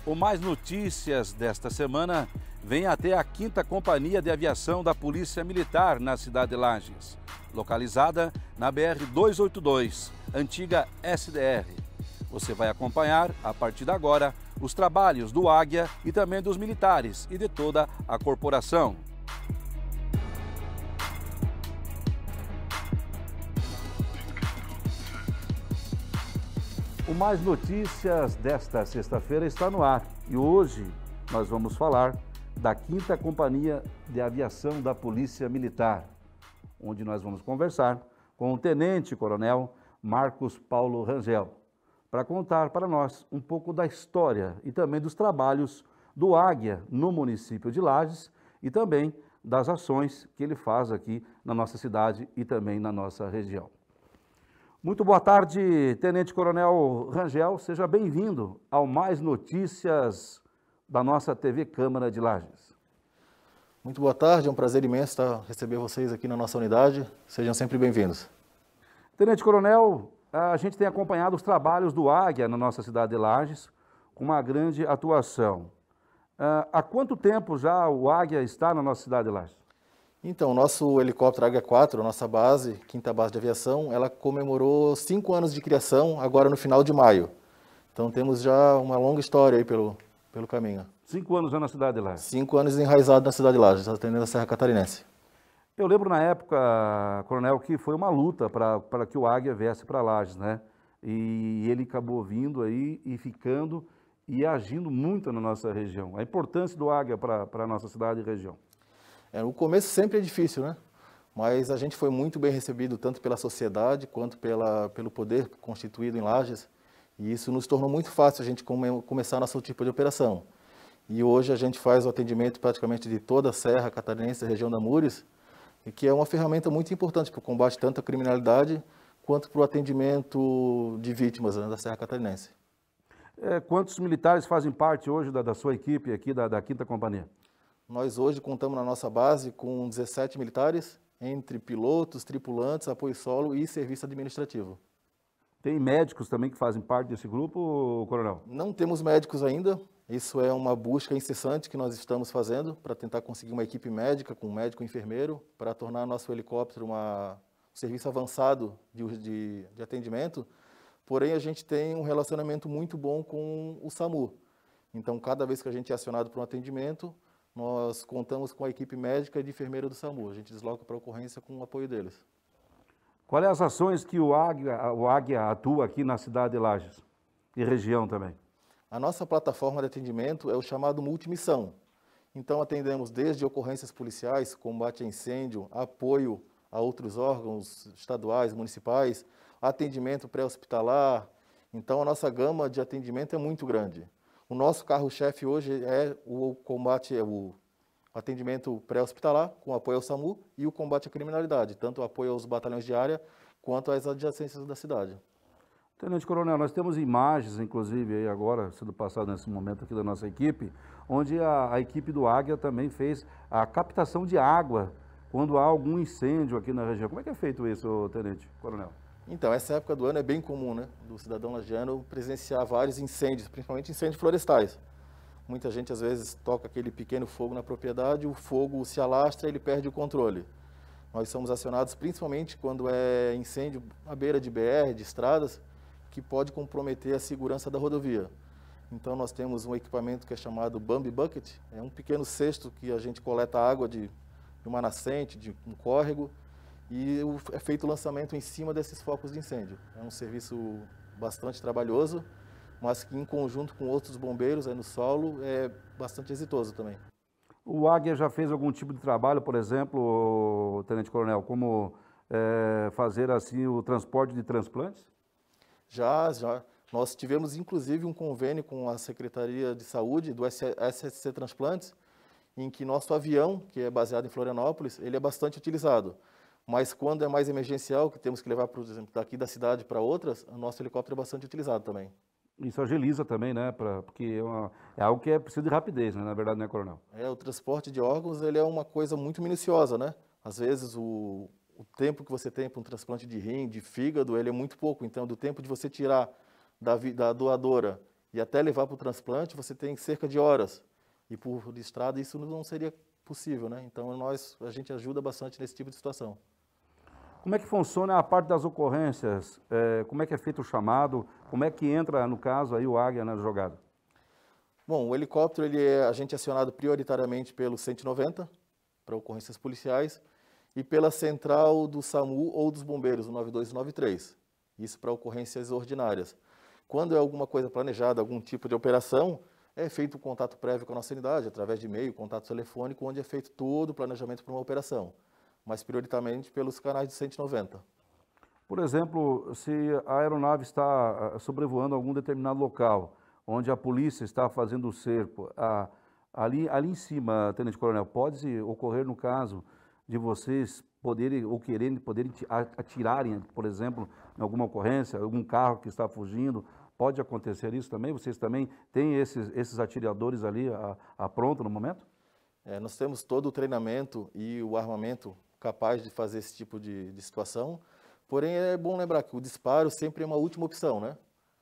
O Mais Notícias desta semana vem até a 5ª Companhia de Aviação da Polícia Militar na cidade de Lages, localizada na BR-282, antiga SDR. Você vai acompanhar, a partir de agora, os trabalhos do Águia e também dos militares e de toda a corporação. O Mais Notícias desta sexta-feira está no ar e hoje nós vamos falar da 5ª Companhia de Aviação da Polícia Militar, onde nós vamos conversar com o Tenente Coronel Marcos Paulo Rangel, para contar para nós um pouco da história e também dos trabalhos do Águia no município de Lages e também das ações que ele faz aqui na nossa cidade e também na nossa região. Muito boa tarde, Tenente Coronel Rangel, seja bem-vindo ao Mais Notícias da nossa TV Câmara de Lages. Muito boa tarde, é um prazer imenso receber vocês aqui na nossa unidade, sejam sempre bem-vindos. Tenente Coronel, a gente tem acompanhado os trabalhos do Águia na nossa cidade de Lages, com uma grande atuação. Há quanto tempo já o Águia está na nossa cidade de Lages? Então, o nosso helicóptero Águia 4, a nossa base, 5ª Base de Aviação, ela comemorou 5 anos de criação, agora no final de maio. Então temos já uma longa história aí pelo caminho. 5 anos já na cidade de Lages? 5 anos enraizado na cidade de Lages, atendendo a Serra Catarinense. Eu lembro na época, Coronel, que foi uma luta para que o Águia viesse para Lages, né? E ele acabou vindo aí e ficando e agindo muito na nossa região. A importância do Águia para a nossa cidade e região. O começo sempre é difícil, né? Mas a gente foi muito bem recebido, tanto pela sociedade quanto pelo poder constituído em Lages. E isso nos tornou muito fácil a gente começar nosso tipo de operação. E hoje a gente faz o atendimento praticamente de toda a Serra Catarinense, região da Mures, e que é uma ferramenta muito importante para o combate tanto à criminalidade quanto para o atendimento de vítimas, né, da Serra Catarinense. Quantos militares fazem parte hoje da sua equipe aqui da 5ª Companhia? Nós hoje contamos na nossa base com 17 militares, entre pilotos, tripulantes, apoio solo e serviço administrativo. Tem médicos também que fazem parte desse grupo, Coronel? Não temos médicos ainda, isso é uma busca incessante que nós estamos fazendo para tentar conseguir uma equipe médica, com médico e enfermeiro, para tornar nosso helicóptero um serviço avançado de atendimento. Porém, a gente tem um relacionamento muito bom com o SAMU. Então, cada vez que a gente é acionado para um atendimento, nós contamos com a equipe médica e de enfermeira do SAMU. A gente desloca para a ocorrência com o apoio deles. Quais as ações que o Águia atua aqui na cidade de Lages e região também? A nossa plataforma de atendimento é o chamado Multimissão. Então, atendemos desde ocorrências policiais, combate a incêndio, apoio a outros órgãos estaduais, municipais, atendimento pré-hospitalar. Então, a nossa gama de atendimento é muito grande. O nosso carro-chefe hoje é o atendimento pré-hospitalar, com apoio ao SAMU, e o combate à criminalidade, tanto o apoio aos batalhões de área, quanto às adjacências da cidade. Tenente Coronel, nós temos imagens, inclusive, aí agora, sendo passado nesse momento aqui da nossa equipe, onde a equipe do Águia também fez a captação de água quando há algum incêndio aqui na região. Como é que é feito isso, Tenente Coronel? Então, essa época do ano é bem comum, né, do cidadão lagiano presenciar vários incêndios, principalmente incêndios florestais. Muita gente, às vezes, toca aquele pequeno fogo na propriedade, o fogo se alastra e ele perde o controle. Nós somos acionados principalmente quando é incêndio à beira de BR, de estradas, que pode comprometer a segurança da rodovia. Então, nós temos um equipamento que é chamado Bambi Bucket, é um pequeno cesto que a gente coleta água de uma nascente, de um córrego, e é feito o lançamento em cima desses focos de incêndio. É um serviço bastante trabalhoso, mas que em conjunto com outros bombeiros aí no solo é bastante exitoso também. O Águia já fez algum tipo de trabalho, por exemplo, Tenente Coronel, como fazer assim o transporte de transplantes? Já. Nós tivemos inclusive um convênio com a Secretaria de Saúde do SSC Transplantes, em que nosso avião, que é baseado em Florianópolis, ele é bastante utilizado. Mas quando é mais emergencial, que temos que levar, por exemplo, daqui da cidade para outras, o nosso helicóptero é bastante utilizado também. Isso agiliza também, né? Porque é algo que precisa de rapidez, né? Na verdade, né, Coronel? O transporte de órgãos ele é uma coisa muito minuciosa, né? Às vezes o tempo que você tem para um transplante de rim, de fígado, ele é muito pouco. Então, do tempo de você tirar da doadora e até levar para o transplante você tem cerca de horas. E por estrada isso não seria possível, né? Então a gente ajuda bastante nesse tipo de situação. Como é que funciona a parte das ocorrências? Como é que é feito o chamado? Como é que entra, no caso, aí o Águia na jogada? Bom, o helicóptero a gente é acionado prioritariamente pelo 190, para ocorrências policiais, e pela central do SAMU ou dos bombeiros, o 9293. Isso para ocorrências ordinárias. Quando é alguma coisa planejada, algum tipo de operação, é feito um contato prévio com a nossa unidade, através de e-mail, contato telefônico, onde é feito todo o planejamento para uma operação, mas prioritariamente pelos canais de 190. Por exemplo, se a aeronave está sobrevoando algum determinado local, onde a polícia está fazendo o cerco, ali em cima, Tenente Coronel, pode ocorrer no caso de vocês poderem ou poderem atirarem, por exemplo, em alguma ocorrência, algum carro que está fugindo, pode acontecer isso também? Vocês também têm esses atiradores ali pronto no momento? Nós temos todo o treinamento e o armamento capaz de fazer esse tipo de situação, porém é bom lembrar que o disparo sempre é uma última opção, né?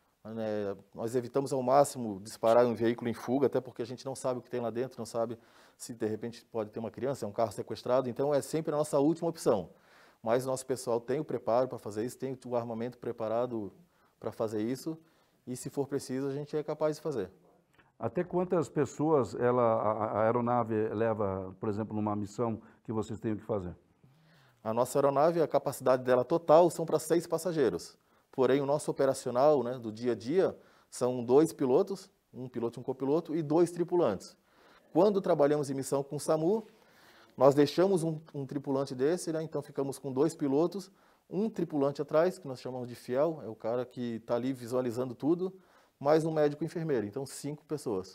Nós evitamos ao máximo disparar um veículo em fuga, até porque a gente não sabe o que tem lá dentro, não sabe se de repente pode ter uma criança, é um carro sequestrado, então é sempre a nossa última opção. Mas nosso pessoal tem o preparo para fazer isso, tem o armamento preparado para fazer isso, e se for preciso a gente é capaz de fazer. Até quantas pessoas a aeronave leva, por exemplo, numa missão que vocês tenham que fazer? A nossa aeronave, a capacidade dela total são para 6 passageiros. Porém, o nosso operacional, né, do dia a dia são 2 pilotos, um piloto e um copiloto, e 2 tripulantes. Quando trabalhamos em missão com o SAMU, nós deixamos um tripulante desse, né, então ficamos com 2 pilotos, um tripulante atrás, que nós chamamos de fiel, é o cara que está ali visualizando tudo, mais um médico e enfermeiro, então 5 pessoas.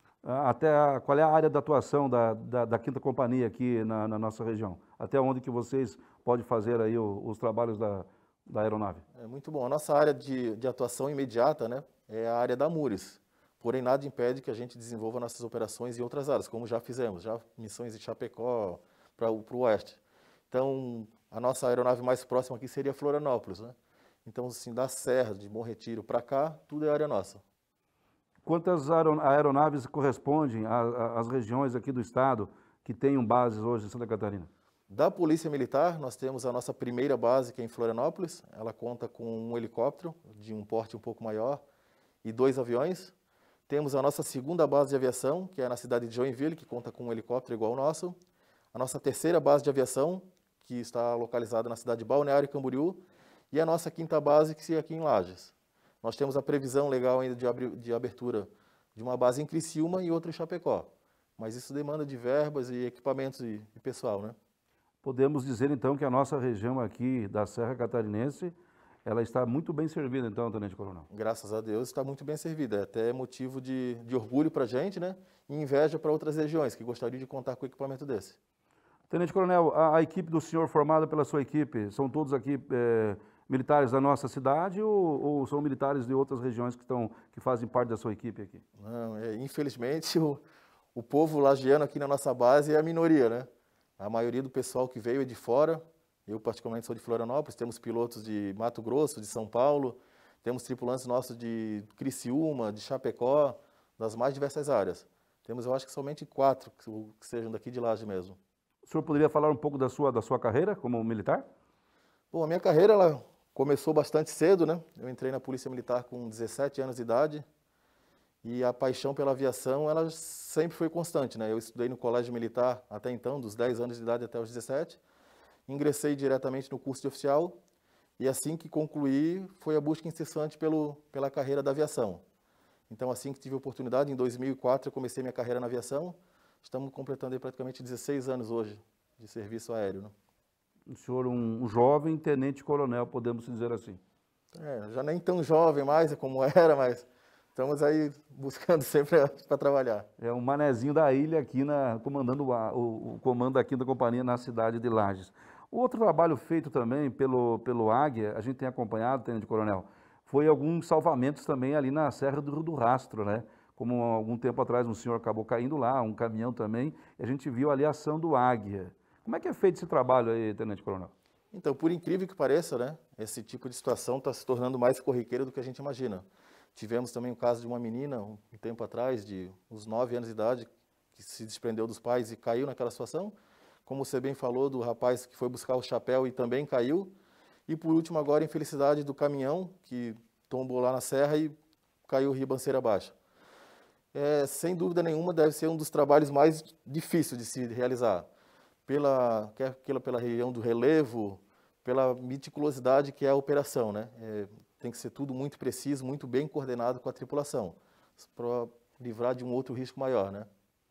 Qual é a área de atuação da 5ª Companhia aqui na nossa região? Até onde que vocês podem fazer aí os trabalhos da aeronave? É muito bom. A nossa área de atuação imediata, né, é a área da MURES. Porém, nada impede que a gente desenvolva nossas operações em outras áreas, como já fizemos, já missões de Chapecó para o oeste. Então, a nossa aeronave mais próxima aqui seria Florianópolis, né? Então, assim, da Serra, de Bom Retiro para cá, tudo é área nossa. Quantas aeronaves correspondem às regiões aqui do estado que tenham bases hoje em Santa Catarina? Da Polícia Militar, nós temos a nossa primeira base, que é em Florianópolis. Ela conta com um helicóptero de um porte um pouco maior e 2 aviões. Temos a nossa segunda base de aviação, que é na cidade de Joinville, que conta com um helicóptero igual ao nosso. A nossa terceira base de aviação, que está localizada na cidade de Balneário Camboriú. E a nossa 5ª base, que é aqui em Lages. Nós temos a previsão legal ainda de abertura de uma base em Criciúma e outra em Chapecó. Mas isso demanda de verbas e equipamentos e pessoal, né? Podemos dizer, então, que a nossa região aqui da Serra Catarinense, ela está muito bem servida, então, Tenente Coronel? Graças a Deus está muito bem servida. É até motivo de orgulho para a gente, né? E inveja para outras regiões que gostariam de contar com equipamento desse. Tenente Coronel, a equipe do senhor formada pela sua equipe, são todos aqui militares da nossa cidade ou são militares de outras regiões que fazem parte da sua equipe aqui? Não, infelizmente o povo lagiano aqui na nossa base é a minoria, né? A maioria do pessoal que veio é de fora. Eu particularmente sou de Florianópolis, temos pilotos de Mato Grosso, de São Paulo, temos tripulantes nossos de Criciúma, de Chapecó, das mais diversas áreas. Temos, eu acho que somente 4 que sejam daqui de Laje mesmo. O senhor poderia falar um pouco da sua carreira como militar? Bom, a minha carreira ela começou bastante cedo, né? Eu entrei na Polícia Militar com 17 anos de idade e a paixão pela aviação ela sempre foi constante, né? Eu estudei no Colégio Militar até então, dos 10 anos de idade até os 17. Ingressei diretamente no curso de oficial e assim que concluí foi a busca incessante pela carreira da aviação. Então, assim que tive a oportunidade, em 2004 eu comecei minha carreira na aviação. Estamos completando aí praticamente 16 anos hoje de serviço aéreo, né? O senhor um jovem tenente-coronel, podemos dizer assim. Já nem tão jovem mais como era, mas estamos aí buscando sempre para trabalhar. É um manezinho da ilha aqui, comandando o comando aqui da companhia na cidade de Lages. O outro trabalho feito também pelo Águia, a gente tem acompanhado, Tenente Coronel, foi alguns salvamentos também ali na Serra do Rio do Rastro, né? Como algum tempo atrás um senhor acabou caindo lá, um caminhão também, e a gente viu ali a ação do Águia. Como é que é feito esse trabalho aí, Tenente Coronel? Então, por incrível que pareça, né, esse tipo de situação está se tornando mais corriqueiro do que a gente imagina. Tivemos também o caso de uma menina, um tempo atrás, de uns 9 anos de idade, que se desprendeu dos pais e caiu naquela situação. Como você bem falou, do rapaz que foi buscar o chapéu e também caiu. E por último agora, a infelicidade do caminhão, que tombou lá na serra e caiu ribanceira abaixo. Sem dúvida nenhuma, deve ser um dos trabalhos mais difíceis de se realizar. Quer pela região do relevo, pela meticulosidade que é a operação, né? Tem que ser tudo muito preciso, muito bem coordenado com a tripulação, para livrar de um outro risco maior, né?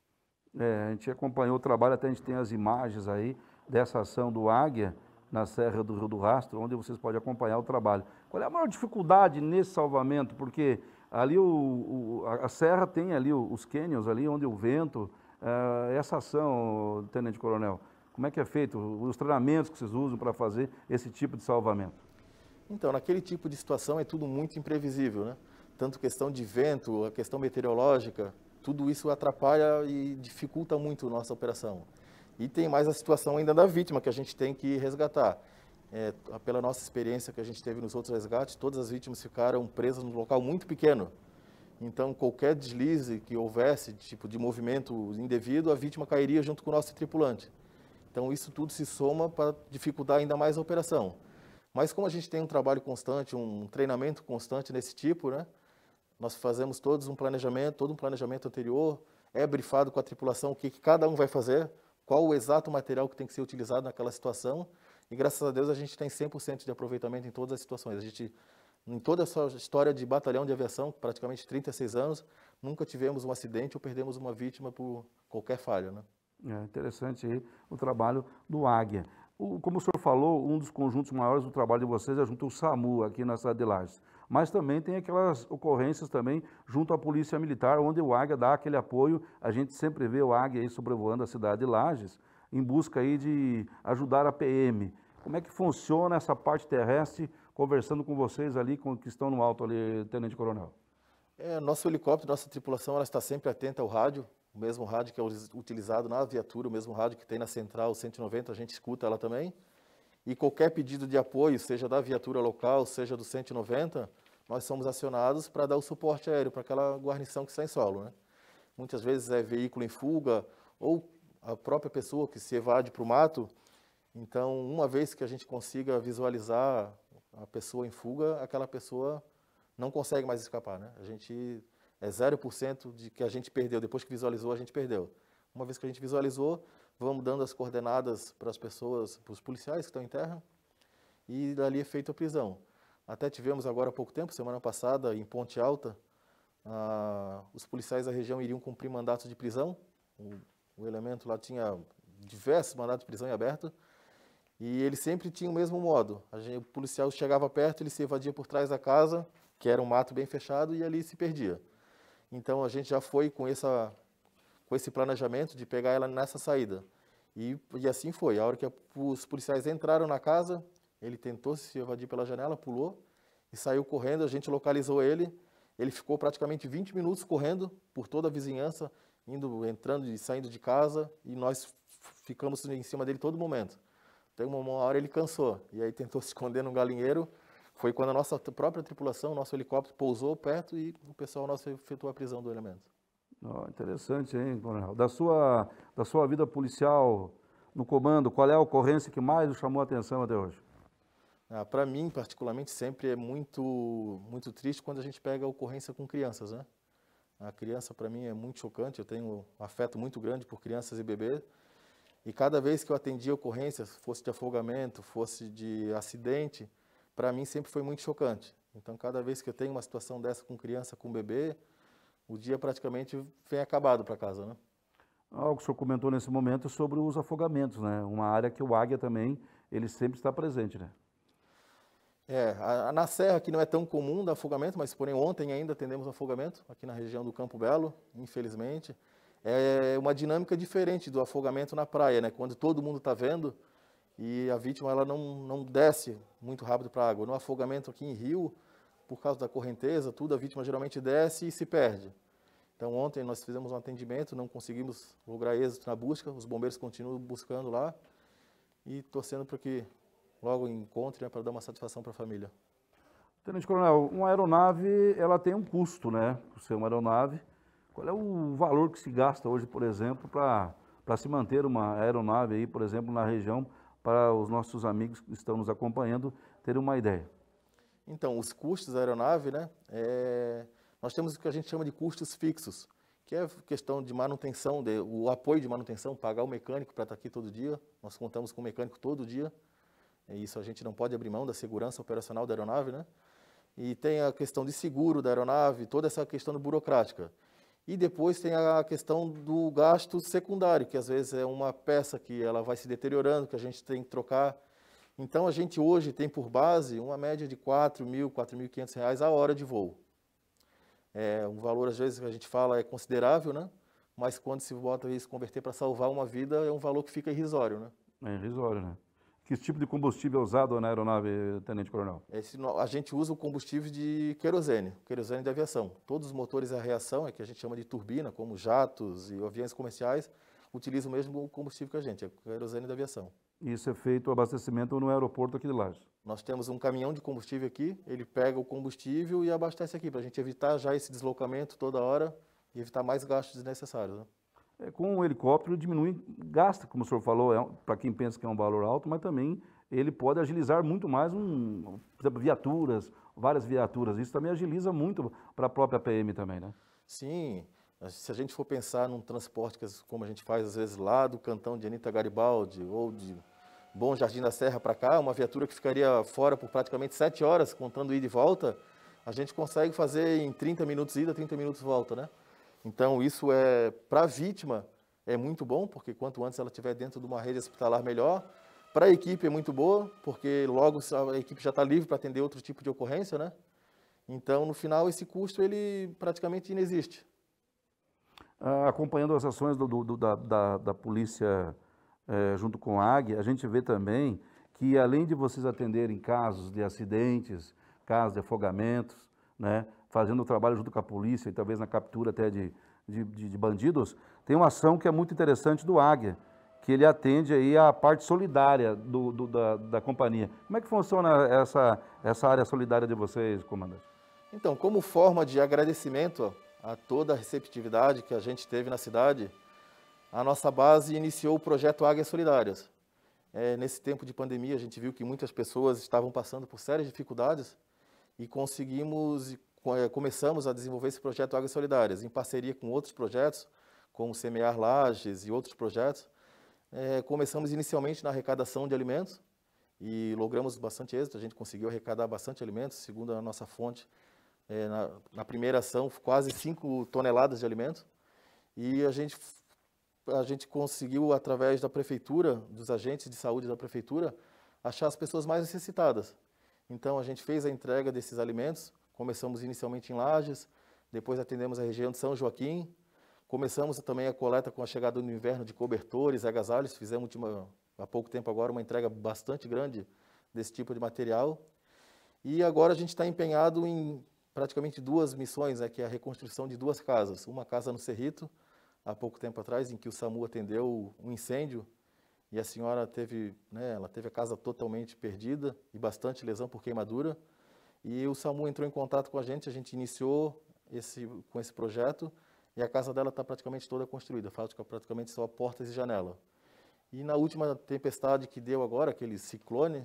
A gente acompanhou o trabalho, até a gente tem as imagens aí dessa ação do Águia na Serra do Rio do Rastro, onde vocês podem acompanhar o trabalho. Qual é a maior dificuldade nesse salvamento? Porque ali a serra tem ali os cânions, ali onde o vento, essa ação, Tenente Coronel, como é que é feito? Os treinamentos que vocês usam para fazer esse tipo de salvamento? Então, naquele tipo de situação é tudo muito imprevisível, né? Tanto questão de vento, a questão meteorológica, tudo isso atrapalha e dificulta muito a nossa operação. E tem mais a situação ainda da vítima que a gente tem que resgatar. Pela nossa experiência que a gente teve nos outros resgates, todas as vítimas ficaram presas num local muito pequeno. Então, qualquer deslize que houvesse, tipo de movimento indevido, a vítima cairia junto com o nosso tripulante. Então, isso tudo se soma para dificultar ainda mais a operação. Mas como a gente tem um trabalho constante, um treinamento constante nesse tipo, né? Nós fazemos todo um planejamento anterior, é brifado com a tripulação o que cada um vai fazer, qual o exato material que tem que ser utilizado naquela situação, e graças a Deus a gente tem 100% de aproveitamento em todas as situações. Em toda essa história de batalhão de aviação, praticamente 36 anos, nunca tivemos um acidente ou perdemos uma vítima por qualquer falha, né? É interessante aí o trabalho do Águia. Como o senhor falou, um dos conjuntos maiores do trabalho de vocês é junto ao SAMU, aqui na cidade de Lages. Mas também tem aquelas ocorrências também junto à Polícia Militar, onde o Águia dá aquele apoio. A gente sempre vê o Águia aí sobrevoando a cidade de Lages, em busca aí de ajudar a PM. Como é que funciona essa parte terrestre, conversando com vocês ali, que estão no alto ali, Tenente Coronel? Nosso helicóptero, nossa tripulação, ela está sempre atenta ao rádio, o mesmo rádio que é utilizado na viatura, o mesmo rádio que tem na central 190, a gente escuta ela também. E qualquer pedido de apoio, seja da viatura local, seja do 190, nós somos acionados para dar o suporte aéreo para aquela guarnição que está em solo, né? Muitas vezes é veículo em fuga ou a própria pessoa que se evade para o mato. Então, uma vez que a gente consiga visualizar a pessoa em fuga, aquela pessoa não consegue mais escapar, né? A gente é 0% de que a gente perdeu. Depois que visualizou, a gente perdeu. Uma vez que a gente visualizou, vamos dando as coordenadas para as pessoas, para os policiais que estão em terra, e dali é feita a prisão. Até tivemos agora há pouco tempo, semana passada, em Ponte Alta, os policiais da região iriam cumprir mandatos de prisão. O elemento lá tinha diversos mandatos de prisão em aberto, e ele sempre tinha o mesmo modo. O policial chegava perto, ele se evadia por trás da casa, que era um mato bem fechado, e ali se perdia. Então a gente já foi com esse planejamento de pegar ela nessa saída. E assim foi. A hora que os policiais entraram na casa, ele tentou se evadir pela janela, pulou e saiu correndo. A gente localizou ele. Ele ficou praticamente 20 minutos correndo por toda a vizinhança, entrando e saindo de casa, e nós ficamos em cima dele todo momento. Até uma hora ele cansou, e aí tentou se esconder num galinheiro. Foi quando a nossa própria tripulação, nosso helicóptero, pousou perto e o pessoal nosso efetuou a prisão do elemento. Oh, interessante, hein, Coronel? Da sua vida policial no comando, qual é a ocorrência que mais o chamou a atenção até hoje? Para mim, particularmente, sempre é muito triste quando a gente pega a ocorrência com crianças, né? A criança, para mim, é muito chocante. Eu tenho um afeto muito grande por crianças e bebês. E cada vez que eu atendia ocorrências, fosse de afogamento, fosse de acidente, para mim sempre foi muito chocante. Então, cada vez que eu tenho uma situação dessa com criança, com bebê, o dia praticamente vem acabado para casa, né? Algo que o senhor comentou nesse momento sobre os afogamentos, né? Uma área que o Águia também, ele sempre está presente, né? Na Serra aqui não é tão comum do afogamento, mas porém ontem ainda atendemos afogamento, aqui na região do Campo Belo, infelizmente. É uma dinâmica diferente do afogamento na praia, né? Quando todo mundo está vendo e a vítima ela não desce muito rápido para a água. No afogamento aqui em rio, por causa da correnteza, tudo, a vítima geralmente desce e se perde. Então ontem nós fizemos um atendimento, não conseguimos lograr êxito na busca, os bombeiros continuam buscando lá e torcendo para que logo encontre, né, para dar uma satisfação para a família. Tenente Coronel, uma aeronave, ela tem um custo, né? Por ser uma aeronave. Qual é o valor que se gasta hoje, por exemplo, para se manter uma aeronave aí, por exemplo, na região, para os nossos amigos que estão nos acompanhando terem uma ideia? Então, os custos da aeronave, né? Nós temos o que a gente chama de custos fixos, que é questão de manutenção, o apoio de manutenção, pagar o mecânico para estar aqui todo dia. Nós contamos com o mecânico todo dia. E isso a gente não pode abrir mão da segurança operacional da aeronave, né? E tem a questão de seguro da aeronave, toda essa questão burocrática. E depois tem a questão do gasto secundário, que às vezes é uma peça que ela vai se deteriorando, que a gente tem que trocar. Então a gente hoje tem por base uma média de R$ 4.000, R$ 4.500 a hora de voo. É um valor, às vezes, que a gente fala é considerável, né? Mas quando se bota isso, converter para salvar uma vida, é um valor que fica irrisório, né? É irrisório, né? Que tipo de combustível é usado na aeronave, Tenente Coronel? A gente usa o combustível de querosene de aviação. Todos os motores a reação, que a gente chama de turbina, como jatos e aviões comerciais, utilizam o mesmo combustível que a gente, é querosene de aviação. Isso é feito o abastecimento no aeroporto aqui de Lages? Nós temos um caminhão de combustível aqui, ele pega o combustível e abastece aqui, para a gente evitar já esse deslocamento toda hora e evitar mais gastos desnecessários, né? Com o helicóptero diminui, gasta, como o senhor falou, para quem pensa que é um valor alto, mas também ele pode agilizar muito mais, por exemplo, viaturas, várias viaturas. Isso também agiliza muito para a própria PM também, né? Sim, se a gente for pensar num transporte como a gente faz às vezes lá do cantão de Anita Garibaldi ou de Bom Jardim da Serra para cá, uma viatura que ficaria fora por praticamente 7 horas, contando ida e volta, a gente consegue fazer em 30 minutos ida, 30 minutos volta, né? Então, isso para a vítima, é muito bom, porque quanto antes ela estiver dentro de uma rede hospitalar, melhor. Para a equipe é muito boa, porque logo a equipe já está livre para atender outro tipo de ocorrência, né? Então, no final, esse custo, ele praticamente inexiste. Acompanhando as ações da polícia junto com a Águia, a gente vê também que, além de vocês atenderem casos de acidentes, casos de afogamentos, né, fazendo o trabalho junto com a polícia e talvez na captura até de bandidos, tem uma ação que é muito interessante do Águia, que ele atende aí a parte solidária da companhia. Como é que funciona essa área solidária de vocês, comandante? Então, como forma de agradecimento a toda a receptividade que a gente teve na cidade, a nossa base iniciou o projeto Águias Solidárias. Nesse tempo de pandemia, a gente viu que muitas pessoas estavam passando por sérias dificuldades e começamos a desenvolver esse projeto Águias Solidárias, em parceria com outros projetos, como Semear Lages e outros projetos. Começamos inicialmente na arrecadação de alimentos e logramos bastante êxito, a gente conseguiu arrecadar bastante alimentos, segundo a nossa fonte, na primeira ação, quase 5 toneladas de alimentos, e a gente conseguiu, através da prefeitura, dos agentes de saúde da prefeitura, achar as pessoas mais necessitadas. Então, a gente fez a entrega desses alimentos, começamos inicialmente em Lages, depois atendemos a região de São Joaquim, começamos também a coleta com a chegada do inverno de cobertores, agasalhos, fizemos há pouco tempo agora uma entrega bastante grande desse tipo de material. E agora a gente está empenhado em praticamente 2 missões, que é a reconstrução de 2 casas. Uma casa no Cerrito, há pouco tempo atrás, em que o SAMU atendeu um incêndio e a senhora ela teve a casa totalmente perdida e bastante lesão por queimadura. E o SAMU entrou em contato com a gente iniciou com esse projeto e a casa dela está praticamente toda construída, falta praticamente só portas e janela. E na última tempestade que deu agora, aquele ciclone,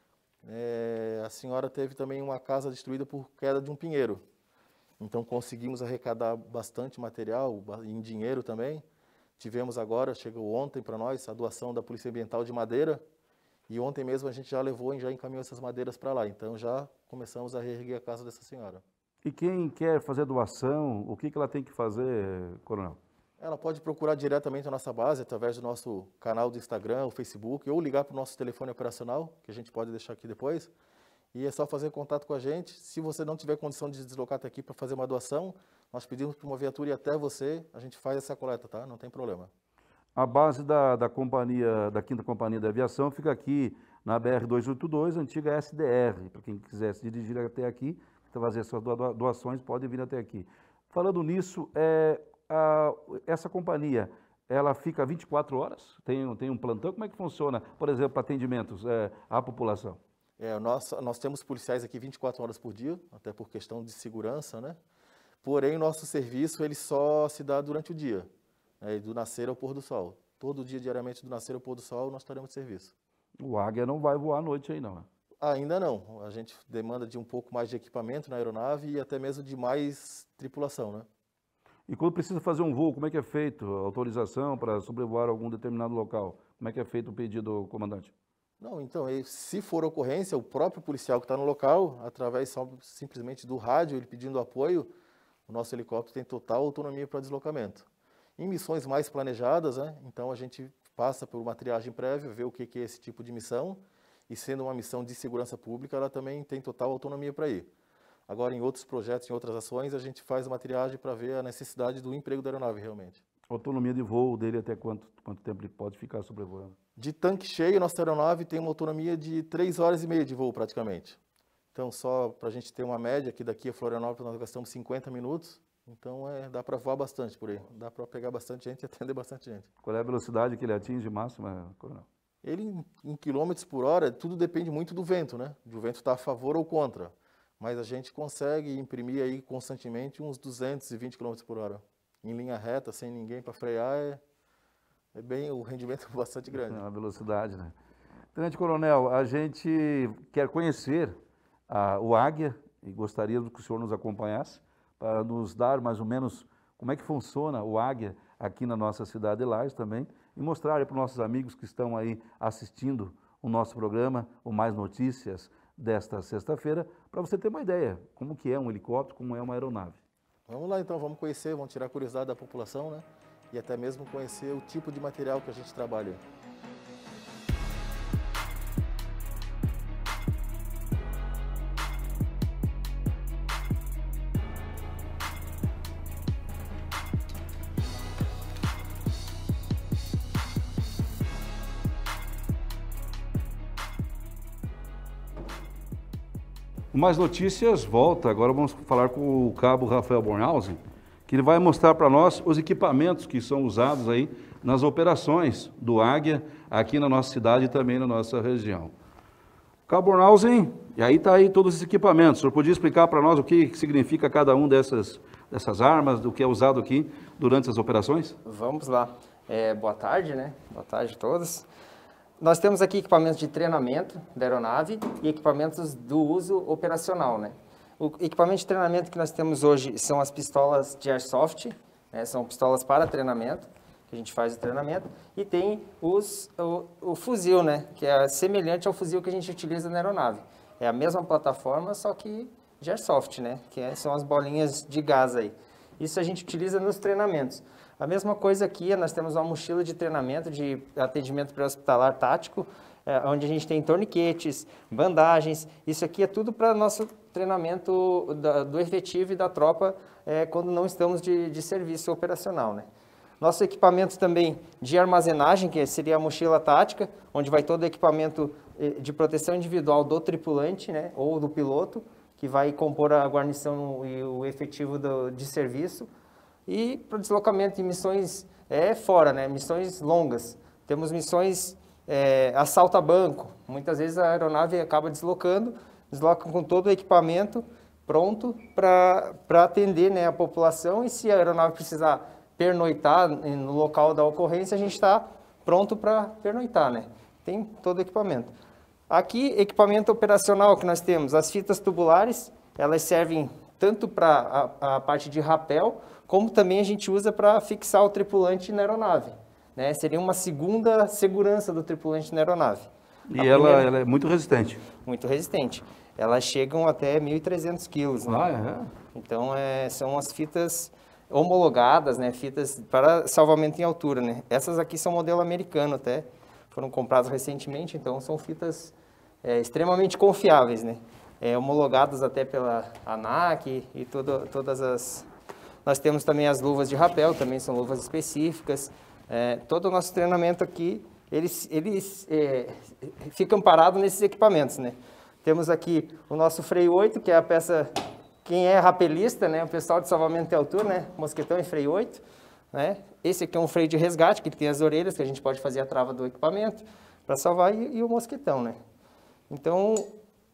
a senhora teve também uma casa destruída por queda de um pinheiro. Então conseguimos arrecadar bastante material, em dinheiro também. Tivemos agora, chegou ontem para nós, a doação da Polícia Ambiental de madeira. E ontem mesmo a gente já levou e já encaminhou essas madeiras para lá. Então já começamos a reerguer a casa dessa senhora. E quem quer fazer doação, o que ela tem que fazer, Coronel? Ela pode procurar diretamente a nossa base, através do nosso canal do Instagram, o Facebook, ou ligar para o nosso telefone operacional, que a gente pode deixar aqui depois. E é só fazer contato com a gente. Se você não tiver condição de deslocar até aqui para fazer uma doação, nós pedimos para uma viatura ir até você, a gente faz essa coleta, tá? Não tem problema. A base da 5ª Companhia de Aviação fica aqui na BR-282, antiga SDR. Para quem quiser se dirigir até aqui, fazer suas doações, pode vir até aqui. Falando nisso, essa companhia, ela fica 24 horas? Tem um plantão? Como é que funciona, por exemplo, atendimentos à população? Nós temos policiais aqui 24 horas por dia, até por questão de segurança, né? Porém, o nosso serviço ele só se dá durante o dia, né? Do nascer ao pôr do sol. Todo dia, diariamente, do nascer ao pôr do sol, nós estaremos de serviço. O Águia não vai voar à noite aí, não, né? Ainda não. A gente demanda de um pouco mais de equipamento na aeronave e até mesmo de mais tripulação, né? E quando precisa fazer um voo, como é que é feito? Autorização para sobrevoar algum determinado local? Como é que é feito o pedido, comandante? Não, então, se for ocorrência, o próprio policial que está no local, através simplesmente do rádio, ele pedindo apoio, o nosso helicóptero tem total autonomia para deslocamento. Em missões mais planejadas, né, então a gente passa por uma triagem prévia, vê o que é esse tipo de missão, e sendo uma missão de segurança pública, ela também tem total autonomia para ir. Agora, em outros projetos, em outras ações, a gente faz uma triagem para ver a necessidade do emprego da aeronave realmente. A autonomia de voo dele até quanto tempo ele pode ficar sobrevoando? De tanque cheio, nossa aeronave tem uma autonomia de 3 horas e meia de voo praticamente. Então, só para a gente ter uma média, que daqui a Florianópolis nós gastamos 50 minutos, então dá para voar bastante por aí, dá para pegar bastante gente e atender bastante gente. Qual é a velocidade que ele atinge máxima, coronel? Ele, em quilômetros por hora, tudo depende muito do vento, né? O vento está a favor ou contra, mas a gente consegue imprimir aí constantemente uns 220 km por hora. Em linha reta, sem ninguém para frear, o rendimento é bastante grande. É uma velocidade, né? Tenente Coronel, a gente quer conhecer o Águia e gostaria que o senhor nos acompanhasse para nos dar mais ou menos como é que funciona o Águia aqui na nossa cidade de Lages também e mostrar para os nossos amigos que estão aí assistindo o nosso programa, o Mais Notícias, desta sexta-feira, para você ter uma ideia como que é um helicóptero, como é uma aeronave. Vamos lá então, vamos conhecer, vamos tirar a curiosidade da população, né? E até mesmo conhecer o tipo de material que a gente trabalha. O Mais Notícias volta, agora vamos falar com o cabo Rafael Bornhausen, que ele vai mostrar para nós os equipamentos que são usados aí nas operações do Águia aqui na nossa cidade e também na nossa região. Cabo Bornhausen, e aí está aí todos os equipamentos. O senhor podia explicar para nós o que significa cada um dessas armas, do que é usado aqui durante as operações? Vamos lá. Boa tarde, né? Boa tarde a todos. Nós temos aqui equipamentos de treinamento da aeronave e equipamentos do uso operacional, né? O equipamento de treinamento que nós temos hoje são as pistolas de airsoft, né? São pistolas para treinamento, que a gente faz o treinamento, e tem o fuzil, né? Que é semelhante ao fuzil que a gente utiliza na aeronave. É a mesma plataforma, só que de airsoft, né? São as bolinhas de gás aí. Isso a gente utiliza nos treinamentos. A mesma coisa aqui, nós temos uma mochila de treinamento de atendimento pré-hospitalar tático, onde a gente tem torniquetes, bandagens. Isso aqui é tudo para nosso treinamento do efetivo e da tropa quando não estamos de serviço operacional, né? Nosso equipamento também de armazenagem, que seria a mochila tática, onde vai todo o equipamento de proteção individual do tripulante, né, ou do piloto, que vai compor a guarnição e o efetivo de serviço. E para o deslocamento em missões fora, né, missões longas. Temos missões assalto a banco. Muitas vezes a aeronave acaba desloca com todo o equipamento pronto para atender, né, a população. E se a aeronave precisar pernoitar no local da ocorrência, a gente está pronto para pernoitar, né? Tem todo o equipamento. Aqui, equipamento operacional que nós temos, as fitas tubulares, elas servem tanto para a parte de rapel, como também a gente usa para fixar o tripulante na aeronave, né? Seria uma segunda segurança do tripulante na aeronave. E ela é muito resistente? Muito resistente. Elas chegam até 1.300 quilos, né? Então, são as fitas homologadas, né? Fitas para salvamento em altura, né? Essas aqui são modelo americano até, foram compradas recentemente, então são fitas extremamente confiáveis, né? Homologadas até pela ANAC e todas as... Nós temos também as luvas de rapel, também são luvas específicas. Todo o nosso treinamento aqui, eles ficam parados nesses equipamentos, né? Temos aqui o nosso freio 8, que é a peça... Quem é rapelista, né? O pessoal de salvamento em altura, né? Mosquetão e freio 8, né? Esse aqui é um freio de resgate, que tem as orelhas, que a gente pode fazer a trava do equipamento para salvar, e o mosquetão, né? Então,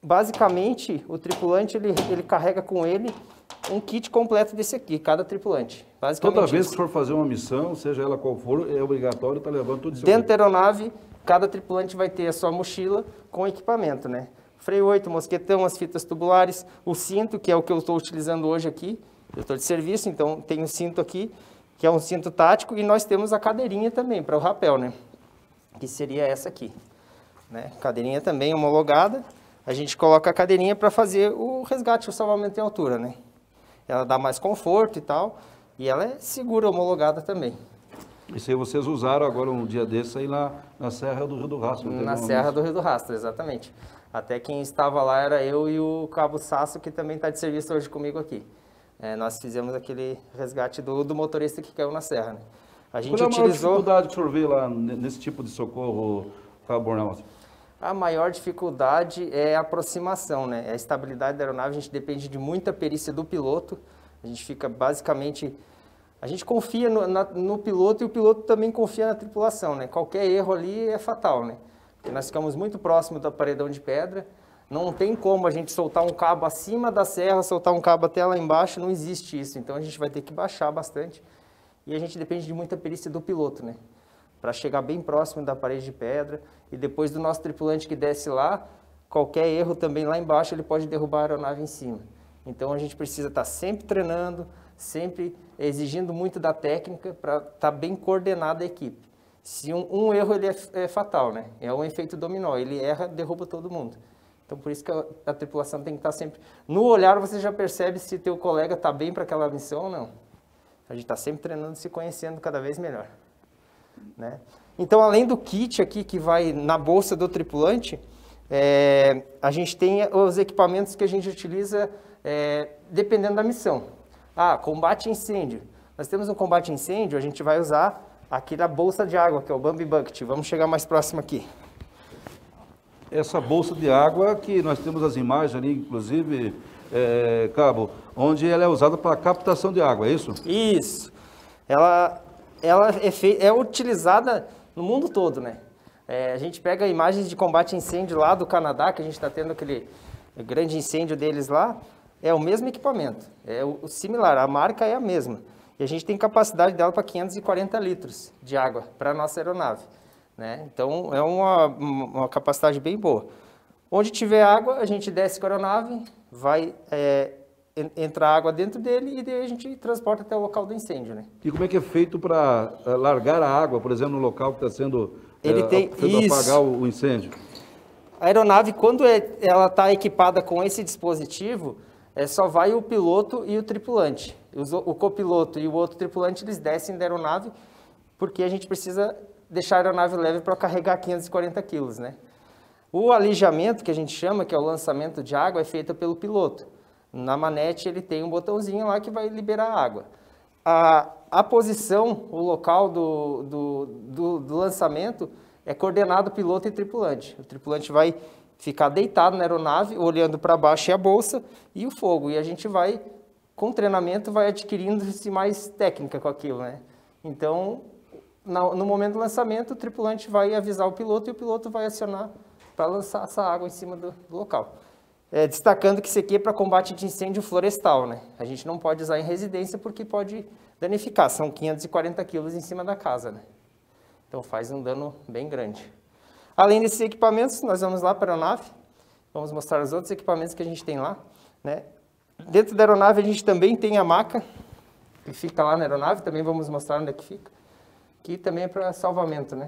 basicamente, o tripulante, ele carrega com ele um kit completo desse aqui, cada tripulante. Toda vez que for fazer uma missão, seja ela qual for, é obrigatório estar levando tudo isso. Dentro da aeronave, cada tripulante vai ter a sua mochila com equipamento, né? Freio 8, mosquetão, as fitas tubulares, o cinto, que é o que eu estou utilizando hoje aqui. Eu estou de serviço, então tem o cinto aqui, que é um cinto tático, e nós temos a cadeirinha também para o rapel, né? Que seria essa aqui, né? Cadeirinha também homologada. A gente coloca a cadeirinha para fazer o resgate, o salvamento em altura, né? Ela dá mais conforto e tal, e ela é segura, homologada também. Isso aí vocês usaram agora um dia desse aí na Serra do Rio do Rastro. Na Serra do Rio do Rastro, exatamente. Até quem estava lá era eu e o Cabo Sasso, que também está de serviço hoje comigo aqui. Nós fizemos aquele resgate do motorista que caiu na serra, né? A gente Qual é a maior utilizou... dificuldade que o senhor vê lá nesse tipo de socorro, Cabo Bornal? A maior dificuldade é a aproximação, né? A estabilidade da aeronave, a gente depende de muita perícia do piloto. A gente fica basicamente... A gente confia no piloto e o piloto também confia na tripulação, né? Qualquer erro ali é fatal, né? Porque nós ficamos muito próximo do paredão de pedra. Não tem como a gente soltar um cabo acima da serra, soltar um cabo até lá embaixo, não existe isso. Então a gente vai ter que baixar bastante. E a gente depende de muita perícia do piloto, né? Para chegar bem próximo da parede de pedra. E depois do nosso tripulante que desce lá, qualquer erro também lá embaixo, ele pode derrubar a aeronave em cima. Então a gente precisa estar sempre treinando, sempre exigindo muito da técnica para estar bem coordenada a equipe. Se um erro ele é fatal, né? É um efeito dominó. Ele erra, derruba todo mundo. Então por isso que a tripulação tem que estar sempre... No olhar você já percebe se teu colega está bem para aquela missão ou não. A gente está sempre treinando, se conhecendo cada vez melhor, né? Então, além do kit aqui que vai na bolsa do tripulante, a gente tem os equipamentos que a gente utiliza dependendo da missão. Combate a incêndio. Nós temos um combate a incêndio, a gente vai usar aqui da bolsa de água, que é o Bambi Bucket. Vamos chegar mais próximo aqui. Essa bolsa de água que nós temos as imagens ali, inclusive, Cabo, onde ela é usada para captação de água, é isso? Isso. Ela é utilizada no mundo todo, né? A gente pega imagens de combate a incêndio lá do Canadá, que a gente está tendo aquele grande incêndio deles lá, é o mesmo equipamento, é o similar, a marca é a mesma. E a gente tem capacidade dela para 540 litros de água para a nossa aeronave, né? Então, é uma capacidade bem boa. Onde tiver água, a gente desce com a aeronave, vai entrar água dentro dele e daí a gente transporta até o local do incêndio, né? E como é que é feito para largar a água, por exemplo, no local que está sendo apagar o incêndio? A aeronave, quando ela está equipada com esse dispositivo, só vai o piloto e o tripulante. O copiloto e o outro tripulante, eles descem da aeronave, porque a gente precisa deixar a aeronave leve para carregar 540 quilos, né? O alijamento, que a gente chama, que é o lançamento de água, é feito pelo piloto. Na manete ele tem um botãozinho lá que vai liberar a água. A posição, o local do lançamento é coordenado piloto e tripulante. O tripulante vai ficar deitado na aeronave, olhando para baixo e a bolsa e o fogo. E a gente vai, com treinamento, vai adquirindo-se mais técnica com aquilo, né? Então, no momento do lançamento, o tripulante vai avisar o piloto e o piloto vai acionar para lançar essa água em cima do local. Destacando que isso aqui é para combate de incêndio florestal, né? A gente não pode usar em residência porque pode danificar. São 540 quilos em cima da casa, né? Então faz um dano bem grande. Além desses equipamentos, nós vamos lá para a aeronave. Vamos mostrar os outros equipamentos que a gente tem lá, né? Dentro da aeronave a gente também tem a maca, que fica lá na aeronave. Também vamos mostrar onde é que fica. Que também é para salvamento, né?